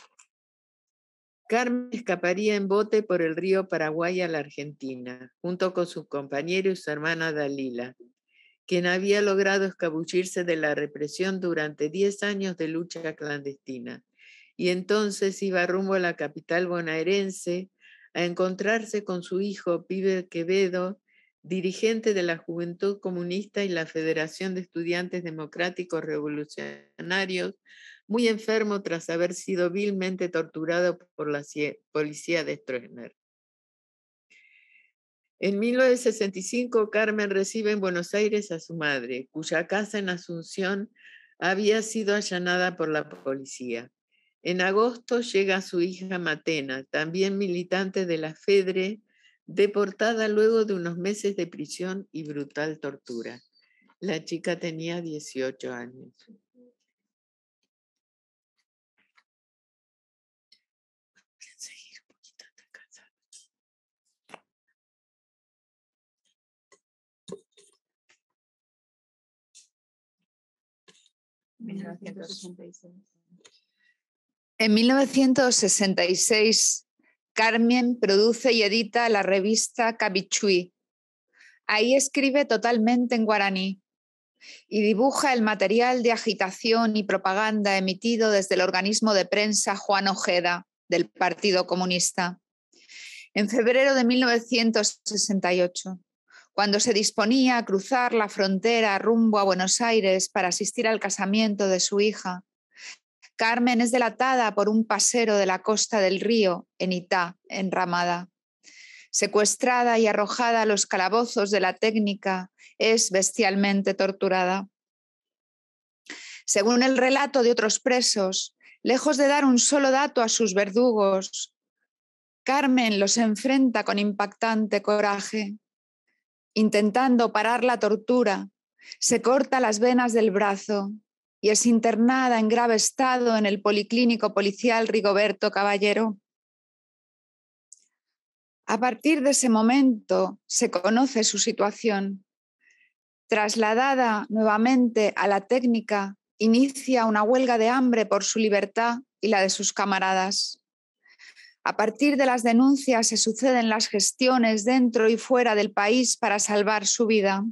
Carmen escaparía en bote por el río Paraguay a la Argentina, junto con su compañero y su hermana Dalila, quien había logrado escabullirse de la represión durante diez años de lucha clandestina, y entonces iba rumbo a la capital bonaerense a encontrarse con su hijo Pibe Quevedo, dirigente de la Juventud Comunista y la Federación de Estudiantes Democráticos Revolucionarios, muy enfermo tras haber sido vilmente torturado por la policía de Stroessner. En mil novecientos sesenta y cinco, Carmen recibe en Buenos Aires a su madre, cuya casa en Asunción había sido allanada por la policía. En agosto llega su hija Matena, también militante de la FEDRE, deportada luego de unos meses de prisión y brutal tortura. La chica tenía dieciocho años. En mil novecientos sesenta y seis, Carmen produce y edita la revista Cabichuy. Ahí escribe totalmente en guaraní y dibuja el material de agitación y propaganda emitido desde el organismo de prensa Juan Ojeda, del Partido Comunista. En febrero de mil novecientos sesenta y ocho, cuando se disponía a cruzar la frontera rumbo a Buenos Aires para asistir al casamiento de su hija, Carmen es delatada por un pasero de la costa del río, en Itá, en Ramada. Secuestrada y arrojada a los calabozos de la técnica, es bestialmente torturada. Según el relato de otros presos, lejos de dar un solo dato a sus verdugos, Carmen los enfrenta con impactante coraje. Intentando parar la tortura, se corta las venas del brazo y es internada en grave estado en el Policlínico Policial Rigoberto Caballero. A partir de ese momento se conoce su situación. Trasladada nuevamente a la técnica, inicia una huelga de hambre por su libertad y la de sus camaradas. A partir de las denuncias se suceden las gestiones dentro y fuera del país para salvar su vida.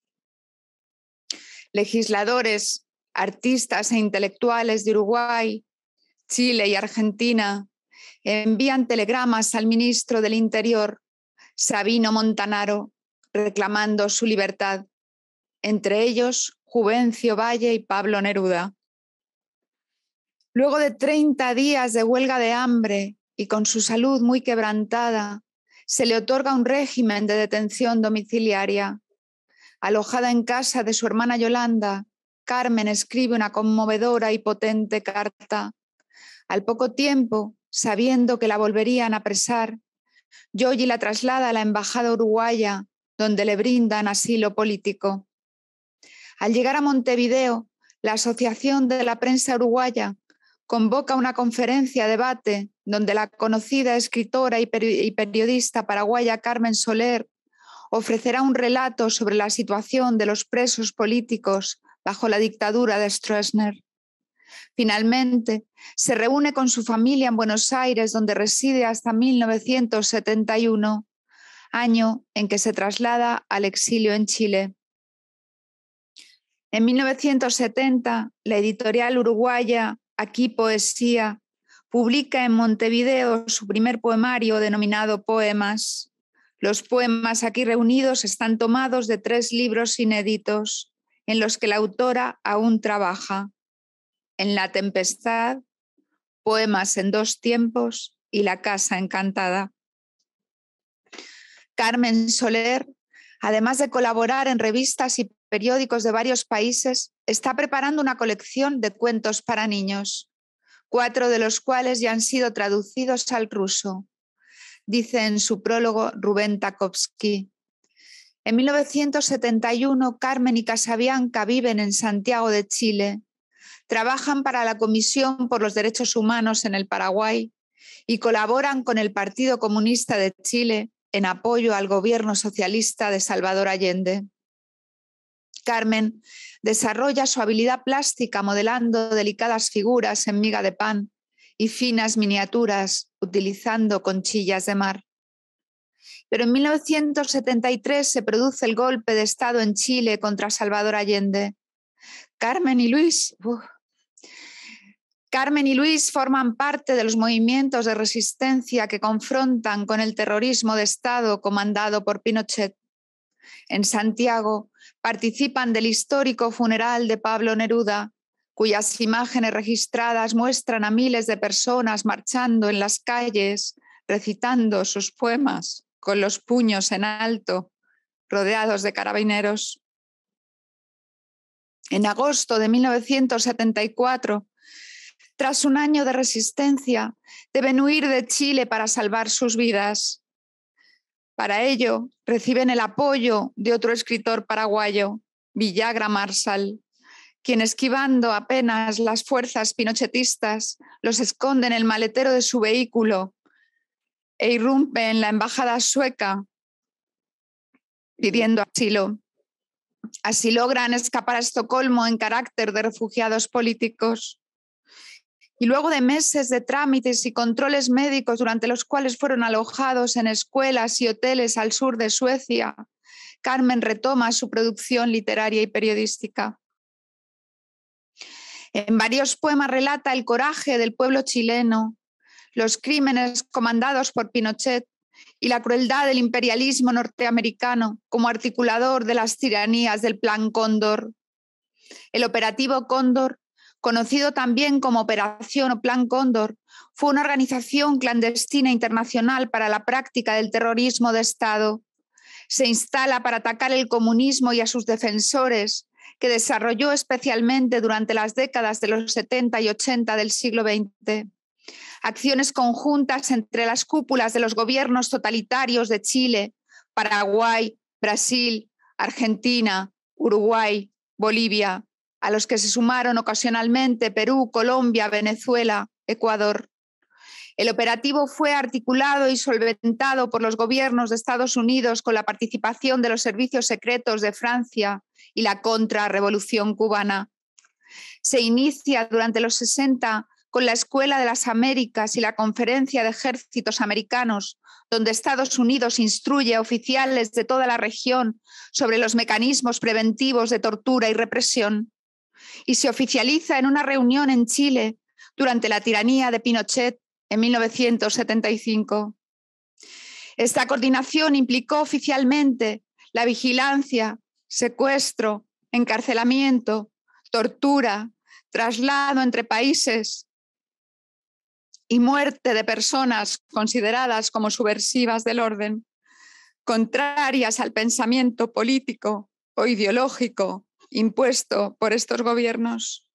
Legisladores, artistas e intelectuales de Uruguay, Chile y Argentina envían telegramas al ministro del Interior, Sabino Montanaro, reclamando su libertad, entre ellos Juvencio Valle y Pablo Neruda. Luego de treinta días de huelga de hambre y con su salud muy quebrantada, se le otorga un régimen de detención domiciliaria. Alojada en casa de su hermana Yolanda, Carmen escribe una conmovedora y potente carta. Al poco tiempo, sabiendo que la volverían a apresar, Yoyi la traslada a la embajada uruguaya, donde le brindan asilo político. Al llegar a Montevideo, la Asociación de la Prensa Uruguaya convoca una conferencia debate donde la conocida escritora y periodista paraguaya Carmen Soler ofrecerá un relato sobre la situación de los presos políticos bajo la dictadura de Stroessner. Finalmente, se reúne con su familia en Buenos Aires, donde reside hasta mil novecientos setenta y uno, año en que se traslada al exilio en Chile. En mil novecientos setenta, la editorial uruguaya Aquí Poesía publica en Montevideo su primer poemario denominado Poemas. Los poemas aquí reunidos están tomados de tres libros inéditos en los que la autora aún trabaja: En la tempestad, Poemas en dos tiempos y La casa encantada. Carmen Soler, además de colaborar en revistas y periódicos de varios países, está preparando una colección de cuentos para niños, cuatro de los cuales ya han sido traducidos al ruso. Dice en su prólogo Rubén Tarkovsky: en mil novecientos setenta y uno, Carmen y Casabianca viven en Santiago de Chile. Trabajan para la Comisión por los Derechos Humanos en el Paraguay y colaboran con el Partido Comunista de Chile en apoyo al gobierno socialista de Salvador Allende. Carmen desarrolla su habilidad plástica modelando delicadas figuras en miga de pan y finas miniaturas utilizando conchillas de mar. Pero en mil novecientos setenta y tres se produce el golpe de Estado en Chile contra Salvador Allende. Carmen y Luis, uf, Carmen y Luis forman parte de los movimientos de resistencia que confrontan con el terrorismo de Estado comandado por Pinochet. En Santiago participan del histórico funeral de Pablo Neruda, cuyas imágenes registradas muestran a miles de personas marchando en las calles, recitando sus poemas con los puños en alto, rodeados de carabineros. En agosto de mil novecientos setenta y cuatro, tras un año de resistencia, deben huir de Chile para salvar sus vidas. Para ello, reciben el apoyo de otro escritor paraguayo, Villagra Marsal, quien, esquivando apenas las fuerzas pinochetistas, los esconde en el maletero de su vehículo e irrumpe en la embajada sueca pidiendo asilo. Así logran escapar a Estocolmo en carácter de refugiados políticos. Y luego de meses de trámites y controles médicos durante los cuales fueron alojados en escuelas y hoteles al sur de Suecia, Carmen retoma su producción literaria y periodística. En varios poemas relata el coraje del pueblo chileno, los crímenes comandados por Pinochet y la crueldad del imperialismo norteamericano como articulador de las tiranías del Plan Cóndor. El operativo Cóndor, conocido también como Operación o Plan Cóndor, fue una organización clandestina internacional para la práctica del terrorismo de Estado. Se instala para atacar el comunismo y a sus defensores, que desarrolló especialmente durante las décadas de los setenta y ochenta del siglo veinte. Acciones conjuntas entre las cúpulas de los gobiernos totalitarios de Chile, Paraguay, Brasil, Argentina, Uruguay, Bolivia, a los que se sumaron ocasionalmente Perú, Colombia, Venezuela, Ecuador. El operativo fue articulado y solventado por los gobiernos de Estados Unidos con la participación de los servicios secretos de Francia y la contrarrevolución cubana. Se inicia durante los sesenta con la Escuela de las Américas y la Conferencia de Ejércitos Americanos, donde Estados Unidos instruye a oficiales de toda la región sobre los mecanismos preventivos de tortura y represión. Y se oficializa en una reunión en Chile durante la tiranía de Pinochet en mil novecientos setenta y cinco. Esta coordinación implicó oficialmente la vigilancia, secuestro, encarcelamiento, tortura, traslado entre países y muerte de personas consideradas como subversivas del orden, contrarias al pensamiento político o ideológico impuesto por estos gobiernos.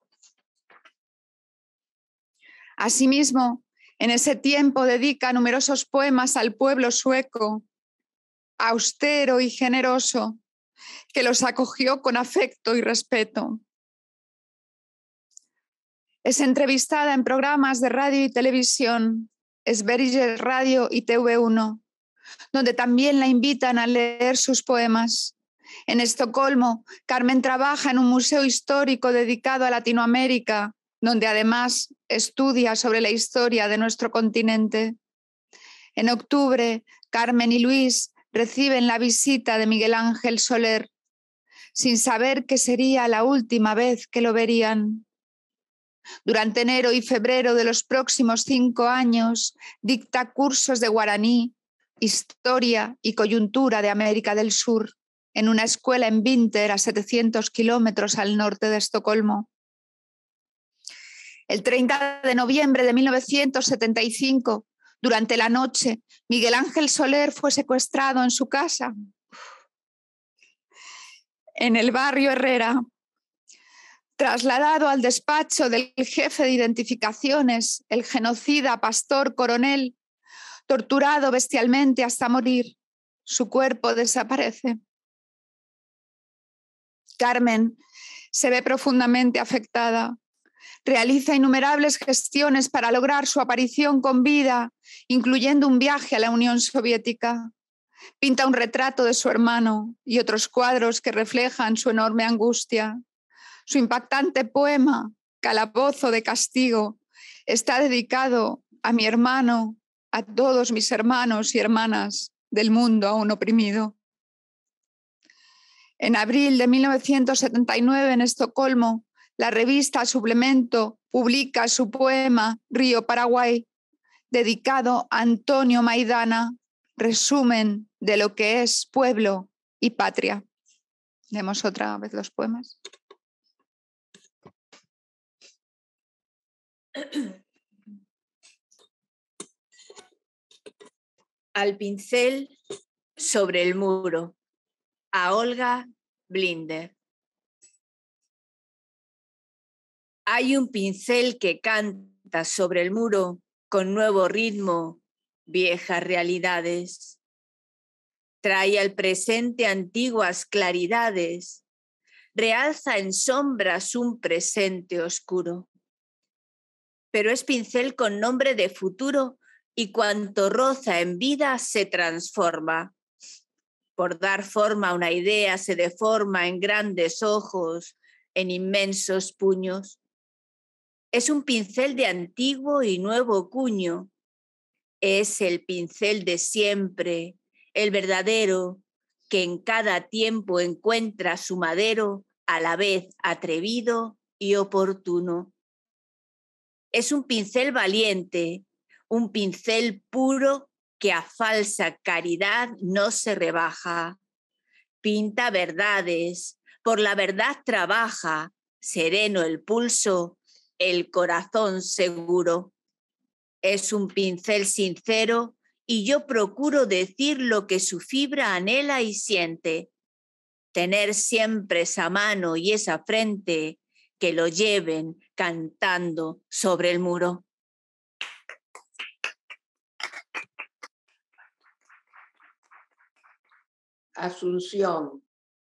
Asimismo, en ese tiempo dedica numerosos poemas al pueblo sueco, austero y generoso, que los acogió con afecto y respeto. Es entrevistada en programas de radio y televisión, Sveriges Radio y T V uno. donde también la invitan a leer sus poemas. En Estocolmo, Carmen trabaja en un museo histórico dedicado a Latinoamérica, donde además estudia sobre la historia de nuestro continente. En octubre, Carmen y Luis reciben la visita de Miguel Ángel Soler, sin saber que sería la última vez que lo verían. Durante enero y febrero de los próximos cinco años, dicta cursos de guaraní, historia y coyuntura de América del Sur, en una escuela en Vinter, a setecientos kilómetros al norte de Estocolmo. El treinta de noviembre de mil novecientos setenta y cinco, durante la noche, Miguel Ángel Soler fue secuestrado en su casa, en el barrio Herrera. Trasladado al despacho del jefe de identificaciones, el genocida Pastor Coronel, torturado bestialmente hasta morir, su cuerpo desaparece. Carmen se ve profundamente afectada. Realiza innumerables gestiones para lograr su aparición con vida, incluyendo un viaje a la Unión Soviética. Pinta un retrato de su hermano y otros cuadros que reflejan su enorme angustia. Su impactante poema, Calabozo de Castigo, está dedicado a mi hermano, a todos mis hermanos y hermanas del mundo aún oprimido. En abril de mil novecientos setenta y nueve, en Estocolmo, la revista Suplemento publica su poema Río Paraguay, dedicado a Antonio Maidana, resumen de lo que es pueblo y patria. Leemos otra vez los poemas. Al pincel sobre el muro, a Olga Blinder. Hay un pincel que canta sobre el muro con nuevo ritmo, viejas realidades. Trae al presente antiguas claridades, realza en sombras un presente oscuro. Pero es pincel con nombre de futuro y cuanto roza en vida se transforma. Por dar forma a una idea se deforma en grandes ojos, en inmensos puños. Es un pincel de antiguo y nuevo cuño. Es el pincel de siempre, el verdadero, que en cada tiempo encuentra su madero, a la vez atrevido y oportuno. Es un pincel valiente, un pincel puro que a falsa caridad no se rebaja. Pinta verdades, por la verdad trabaja, sereno el pulso, el corazón seguro. Es un pincel sincero y yo procuro decir lo que su fibra anhela y siente. Tener siempre esa mano y esa frente que lo lleven cantando sobre el muro. Asunción.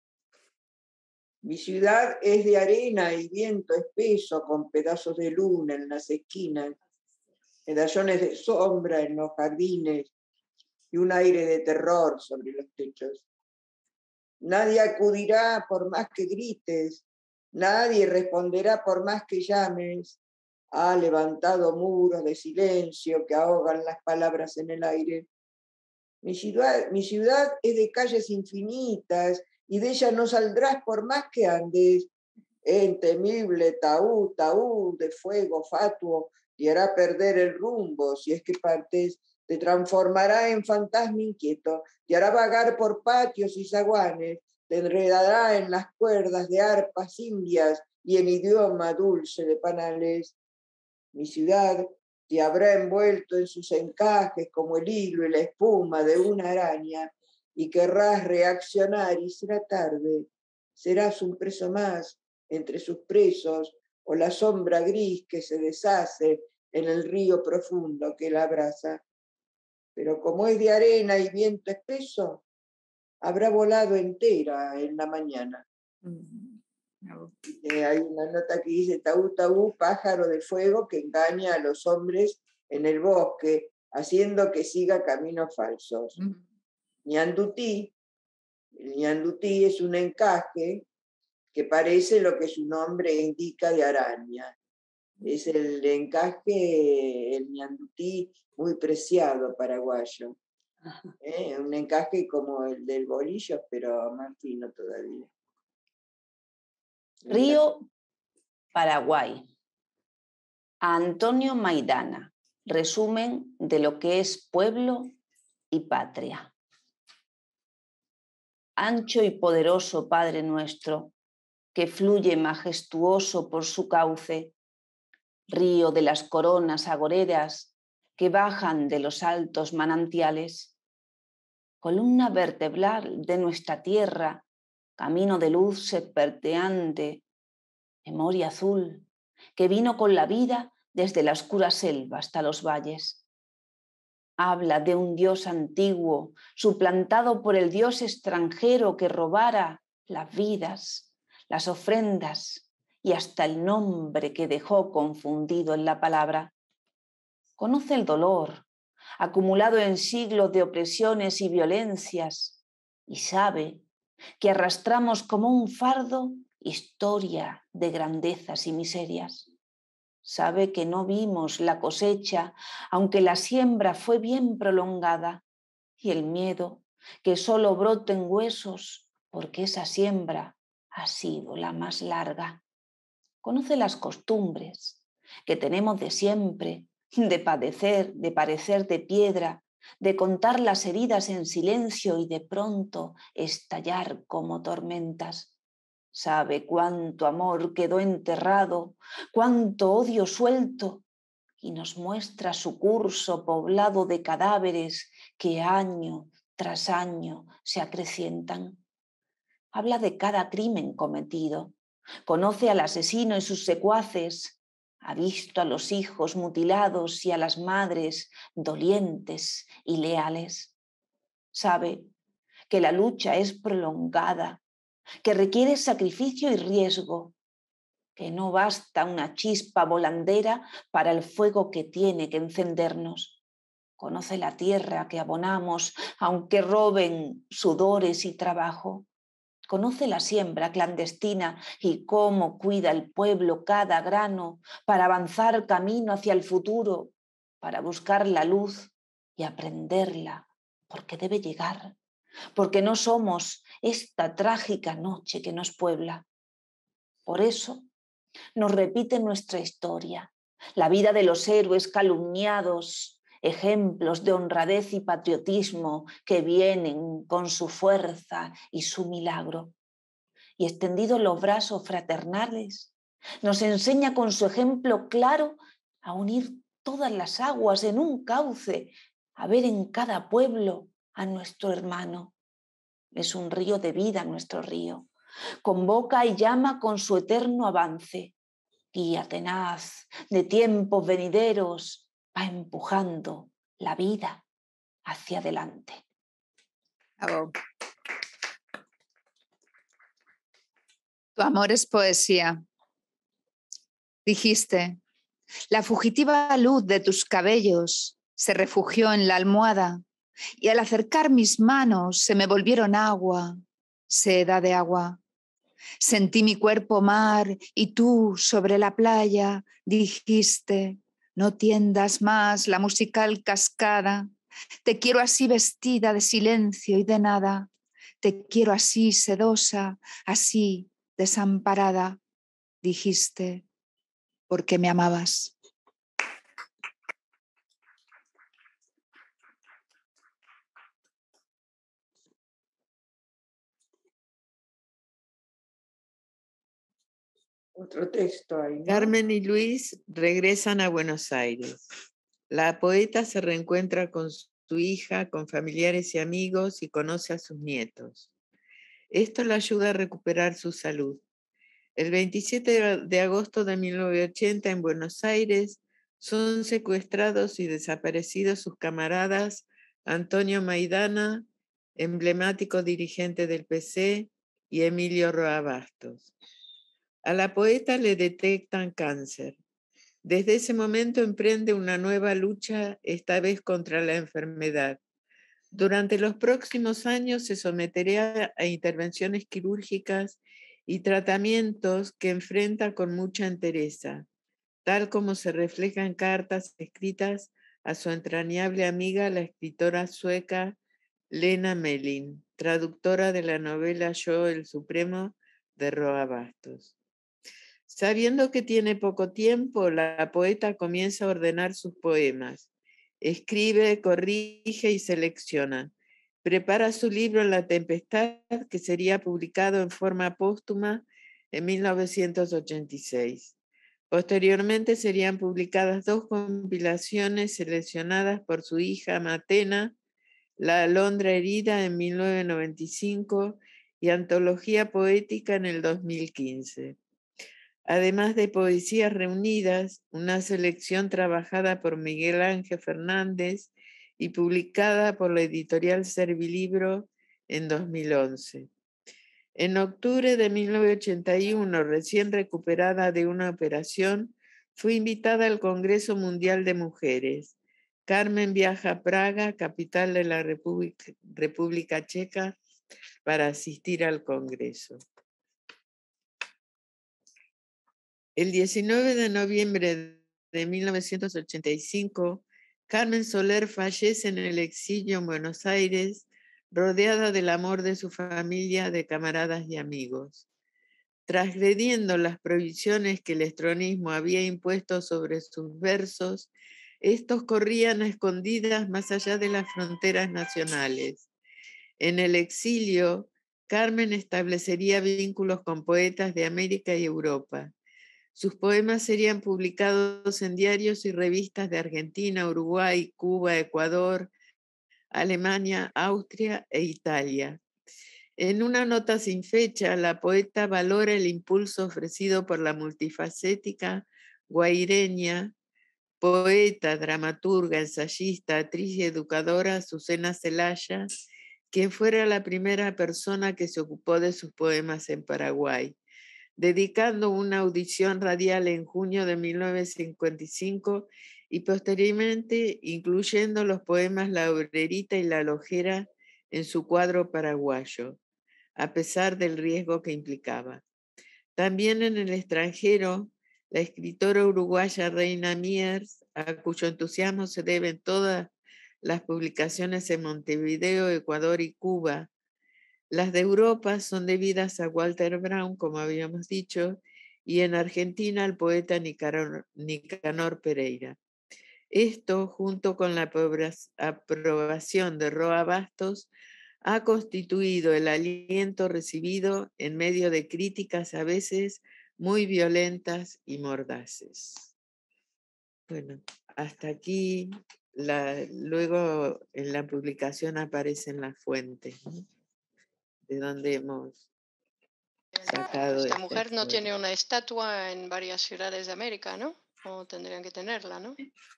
Mi ciudad es de arena y viento espeso con pedazos de luna en las esquinas, medallones de sombra en los jardines y un aire de terror sobre los techos. Nadie acudirá por más que grites, nadie responderá por más que llames. Ha levantado muros de silencio que ahogan las palabras en el aire. Mi ciudad, mi ciudad es de calles infinitas y de ella no saldrás por más que andes. En temible taúd, taúd de fuego fatuo, te hará perder el rumbo si es que partes, te transformará en fantasma inquieto, te hará vagar por patios y zaguanes, te enredará en las cuerdas de arpas indias y en idioma dulce de panales. Mi ciudad te habrá envuelto en sus encajes como el hilo y la espuma de una araña, y querrás reaccionar y será tarde. Serás un preso más entre sus presos, o la sombra gris que se deshace en el río profundo que la abraza. Pero como es de arena y viento espeso, habrá volado entera en la mañana. Eh, hay una nota que dice: taú, taú, pájaro de fuego que engaña a los hombres en el bosque, haciendo que siga caminos falsos. ñandutí. El ñandutí es un encaje que parece lo que su nombre indica de araña. Es el encaje, el ñandutí muy preciado paraguayo. ¿Eh? Un encaje como el del bolillo, pero más fino todavía. Río Paraguay. A Antonio Maidana. Resumen de lo que es pueblo y patria. Ancho y poderoso Padre nuestro, que fluye majestuoso por su cauce, río de las coronas agoreras que bajan de los altos manantiales, columna vertebral de nuestra tierra, camino de luz serpenteante, memoria azul, que vino con la vida desde la oscura selva hasta los valles. Habla de un Dios antiguo, suplantado por el Dios extranjero que robara las vidas, las ofrendas y hasta el nombre que dejó confundido en la palabra. Conoce el dolor, acumulado en siglos de opresiones y violencias, y sabe que arrastramos como un fardo historia de grandezas y miserias. Sabe que no vimos la cosecha, aunque la siembra fue bien prolongada, y el miedo que solo brote en huesos, porque esa siembra ha sido la más larga. Conoce las costumbres que tenemos de siempre, de padecer, de parecer de piedra, de contar las heridas en silencio y de pronto estallar como tormentas. Sabe cuánto amor quedó enterrado, cuánto odio suelto, y nos muestra su curso poblado de cadáveres que año tras año se acrecientan. Habla de cada crimen cometido, conoce al asesino y sus secuaces, ha visto a los hijos mutilados y a las madres dolientes y leales. Sabe que la lucha es prolongada, que requiere sacrificio y riesgo, que no basta una chispa volandera para el fuego que tiene que encendernos. Conoce la tierra que abonamos, aunque roben sudores y trabajo. Conoce la siembra clandestina y cómo cuida el pueblo cada grano para avanzar camino hacia el futuro, para buscar la luz y aprenderla, porque debe llegar, porque no somos esta trágica noche que nos puebla. Por eso nos repite nuestra historia, la vida de los héroes calumniados, ejemplos de honradez y patriotismo que vienen con su fuerza y su milagro. Y extendidos los brazos fraternales, nos enseña con su ejemplo claro a unir todas las aguas en un cauce, a ver en cada pueblo a nuestro hermano. Es un río de vida nuestro río. Convoca y llama con su eterno avance. Guía tenaz de tiempos venideros, va empujando la vida hacia adelante. Bravo. Tu amor es poesía. Dijiste, la fugitiva luz de tus cabellos se refugió en la almohada y al acercar mis manos se me volvieron agua, seda de agua. Sentí mi cuerpo mar y tú sobre la playa dijiste, no tiendas más la musical cascada, te quiero así vestida de silencio y de nada, te quiero así sedosa, así desamparada, dijiste, porque me amabas. Otro texto ahí, ¿no? Carmen y Luis regresan a Buenos Aires. La poeta se reencuentra con su hija, con familiares y amigos y conoce a sus nietos. Esto la ayuda a recuperar su salud. El veintisiete de agosto de mil novecientos ochenta en Buenos Aires son secuestrados y desaparecidos sus camaradas Antonio Maidana, emblemático dirigente del P C, y Emilio Roa Bastos. A la poeta le detectan cáncer. Desde ese momento emprende una nueva lucha, esta vez contra la enfermedad. Durante los próximos años se someterá a intervenciones quirúrgicas y tratamientos que enfrenta con mucha entereza, tal como se refleja en cartas escritas a su entrañable amiga, la escritora sueca Lena Melin, traductora de la novela Yo, el Supremo, de Roa Bastos. Sabiendo que tiene poco tiempo, la poeta comienza a ordenar sus poemas. Escribe, corrige y selecciona. Prepara su libro La Tempestad, que sería publicado en forma póstuma en mil novecientos ochenta y seis. Posteriormente serían publicadas dos compilaciones seleccionadas por su hija Matena, La Alondra herida en mil novecientos noventa y cinco y Antología poética en el dos mil quince. Además de poesías reunidas, una selección trabajada por Miguel Ángel Fernández y publicada por la editorial Servilibro en dos mil once. En octubre de mil novecientos ochenta y uno, recién recuperada de una operación, fue invitada al Congreso Mundial de Mujeres. Carmen viaja a Praga, capital de la República, República Checa, para asistir al Congreso. El diecinueve de noviembre de mil novecientos ochenta y cinco, Carmen Soler fallece en el exilio en Buenos Aires, rodeada del amor de su familia, de camaradas y amigos. Transgrediendo las prohibiciones que el estronismo había impuesto sobre sus versos, estos corrían a escondidas más allá de las fronteras nacionales. En el exilio, Carmen establecería vínculos con poetas de América y Europa. Sus poemas serían publicados en diarios y revistas de Argentina, Uruguay, Cuba, Ecuador, Alemania, Austria e Italia. En una nota sin fecha, la poeta valora el impulso ofrecido por la multifacética guaireña, poeta, dramaturga, ensayista, actriz y educadora Azucena Celaya, quien fuera la primera persona que se ocupó de sus poemas en Paraguay, dedicando una audición radial en junio de mil novecientos cincuenta y cinco y posteriormente incluyendo los poemas La Obrerita y La Lojera en su cuadro paraguayo, a pesar del riesgo que implicaba. También en el extranjero, la escritora uruguaya Reina Miers, a cuyo entusiasmo se deben todas las publicaciones en Montevideo, Ecuador y Cuba. Las de Europa son debidas a Walter Brown, como habíamos dicho, y en Argentina al poeta Nicanor, Nicanor Pereira. Esto, junto con la aprobación de Roa Bastos, ha constituido el aliento recibido en medio de críticas a veces muy violentas y mordaces. Bueno, hasta aquí, la, luego en la publicación aparecen las fuentes, ¿no?, de donde hemos sacado. Esta mujer no tiene una estatua en varias ciudades de América, ¿no? O tendrían que tenerla, ¿no?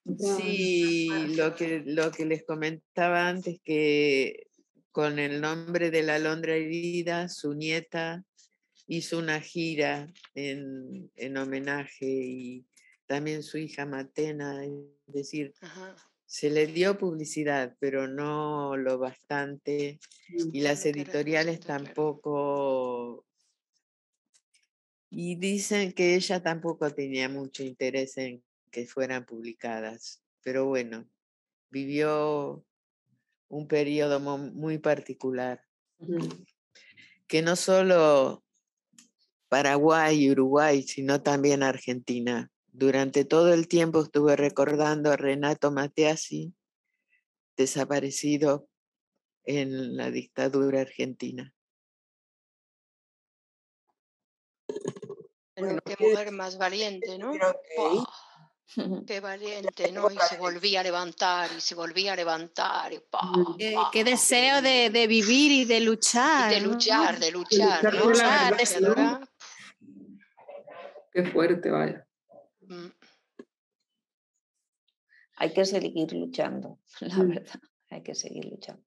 Sí, lo que, lo que les comentaba antes, que con el nombre de la Alondra herida, su nieta hizo una gira en, en homenaje, y también su hija Matena, es decir, Ajá. se le dio publicidad, pero no lo bastante, y las editoriales tampoco, y dicen que ella tampoco tenía mucho interés en que fueran publicadas, pero bueno, vivió un periodo muy particular, Ujú. que no solo Paraguay y Uruguay, sino también Argentina. Durante todo el tiempo estuve recordando a Renato Mateazzi, desaparecido en la dictadura argentina. Bueno, qué Bueno, mujer más valiente, ¿no? creo que ¡Pah! Qué valiente, ¿no? Y se volvía a levantar, y se volvía a levantar, y ¡pah! Qué, ¡pah! qué deseo de, de vivir y de Y luchar, de ¿no? luchar, de De luchar, luchar ¿no? por la Una Luchar, verdad, de- ¿no? luchadora. Qué fuerte, vaya. mm, Hay que seguir luchando, la Mm. verdad, hay que seguir luchando.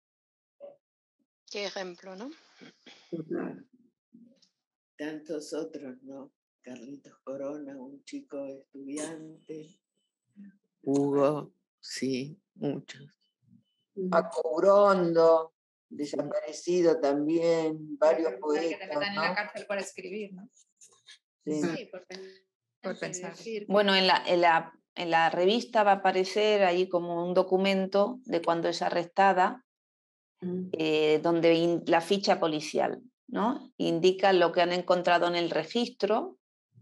Qué ejemplo, ¿no? Total. Tantos otros, ¿no? Carlitos Corona, un chico estudiante. Hugo, sí, muchos. Paco Urondo, desaparecido también, varios Que poetas, están en ¿no? la cárcel por escribir, ¿no? Sí. Sí, por, por pensar. Bueno, en la, en, la, en la revista va a aparecer allí como un documento de cuando es arrestada, eh, donde in, la ficha policial, ¿no? Indica lo que han encontrado en el registro,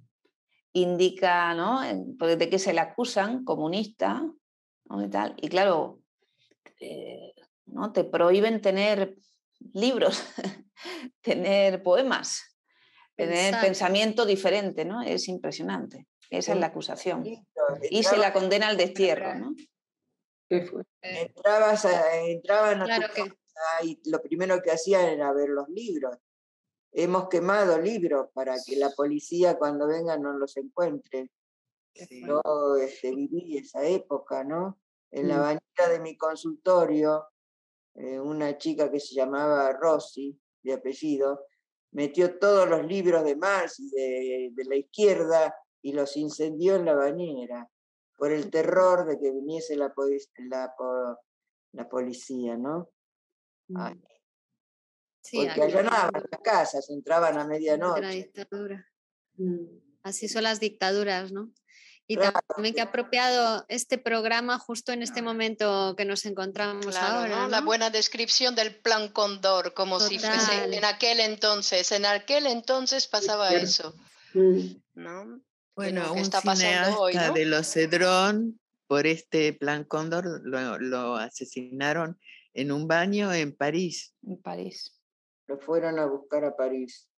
indica, ¿no?, de qué se le acusan, comunista, ¿no?, y tal. Y claro, eh, ¿no?, te prohíben tener libros, tener poemas, tener Pensar. pensamiento diferente, ¿no? Es impresionante. Esa es la acusación. Y se Entraba- la condena al destierro, ¿no? ¿Qué fue? Entrabas a- entraban a Claro tu que casa y lo primero que hacían era ver los libros. Hemos quemado libros para que la policía cuando venga no los encuentre. Sí. Yo este, viví esa época, ¿no? En la Mm. bañera de mi consultorio, eh, una chica que se llamaba Rosy, de apellido, metió todos los libros de Marx y de, de la izquierda y los incendió en la bañera, por el terror de que viniese la, polis- la, po- la policía, ¿no? Ah, sí, porque aquí allanaban las casas, entraban a de la medianoche. dictadura. Mm. Así son las dictaduras, ¿no? Y Claro. también que ha apropiado este programa justo en este momento que nos encontramos Claro, ahora, ¿no? ¿no? La buena descripción del Plan Cóndor, como si fuese Total. en aquel entonces. En aquel entonces pasaba Cierto. eso, Mm. ¿no? Que Bueno, no, que un está pasando hoy, cineasta ¿no? de los Cedrón, por este Plan Cóndor, lo, lo asesinaron en un baño en París. En París. Lo fueron a buscar a París.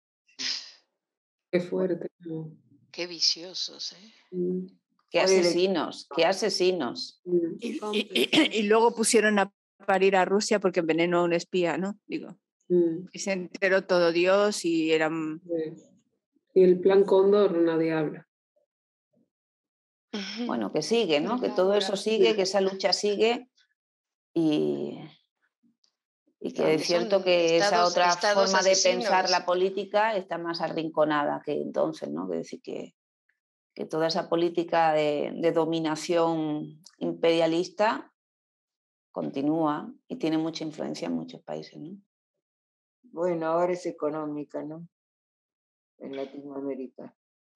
Qué fuerte. ¿No? Qué viciosos, ¿eh? Mm. Qué Fue el- asesinos, qué asesinos. Mm. Y, y- y luego pusieron a parir a Rusia porque envenenó a un espía, ¿no? Digo. Mm. Y se enteró todo Dios y eran... Sí. Y el plan Cóndor nadie habla. Bueno, que sigue, ¿no? Que todo eso sigue, que esa lucha sigue y, y que No, es que cierto son que esa estados- otra estados forma de pensar asesinos. la política está más arrinconada que entonces, ¿no? Que decir que, que toda esa política de, de dominación imperialista continúa y tiene mucha influencia en muchos países, ¿no? Bueno, ahora es económica, ¿no? En Latinoamérica.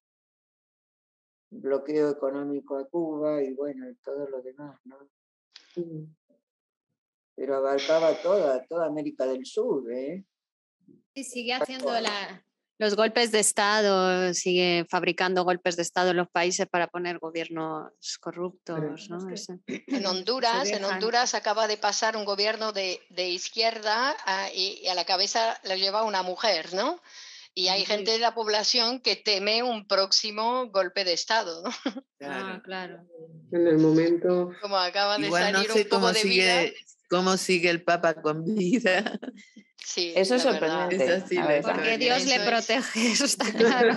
Bloqueo económico a Cuba y bueno, y todo lo demás, ¿no? Mm. Pero abarcaba toda, toda América del Sur, ¿eh? Y sigue haciendo la- los golpes de Estado, sigue fabricando golpes de Estado en los países para poner gobiernos corruptos, ¿no? Eso- En Honduras, se en dejan. Honduras acaba de pasar un gobierno de, de izquierda ah, y, y a la cabeza lo lleva una mujer, ¿no? Y hay gente de la población que teme un próximo golpe de Estado, ¿no? Ah, claro. En el momento. Como acaba de Igual no salir sé un poco cómo de vida. sigue, cómo sigue el Papa con vida. Sí, Eso es la verdad. sorprendente. Es así la la verdad. Porque historia. Dios le Eso es. protege, eso está claro.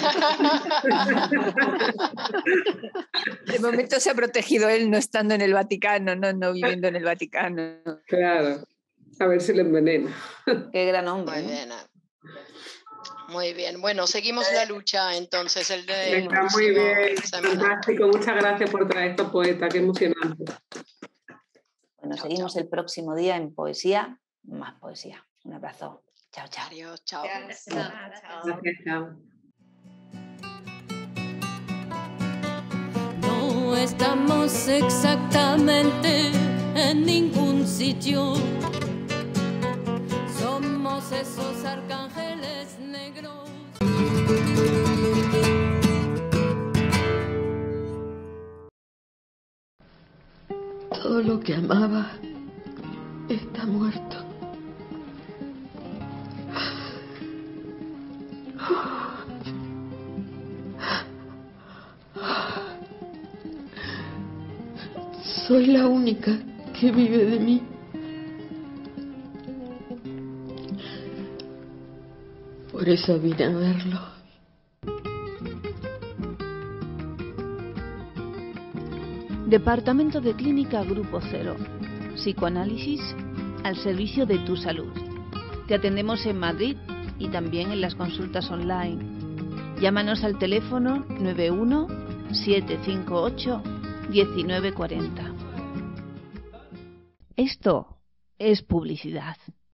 De momento se ha protegido él no estando en el Vaticano, no, no viviendo en el Vaticano. Claro. A ver si le envenena. Qué gran hombre, Muy ¿no? bien. ah. Muy bien. Bueno, seguimos la lucha entonces el de Venga, muy próximo bien. semana. Fantástico. Muchas gracias por traer estos poetas. Qué emocionante. Bueno, Chao, seguimos chao. el próximo día en Poesía, más poesía. Un abrazo. Chao, chao. Adiós, chao. Gracias. Chao. No estamos exactamente en ningún sitio. Somos esos arcángeles negros. Todo lo que amaba está muerto. Soy la única que vive de mí. Por eso vine a verlo. Departamento de Clínica Grupo Cero. Psicoanálisis al servicio de tu salud. Te atendemos en Madrid y también en las consultas online. Llámanos al teléfono nueve uno siete cinco ocho uno nueve cuatro cero. Esto es publicidad.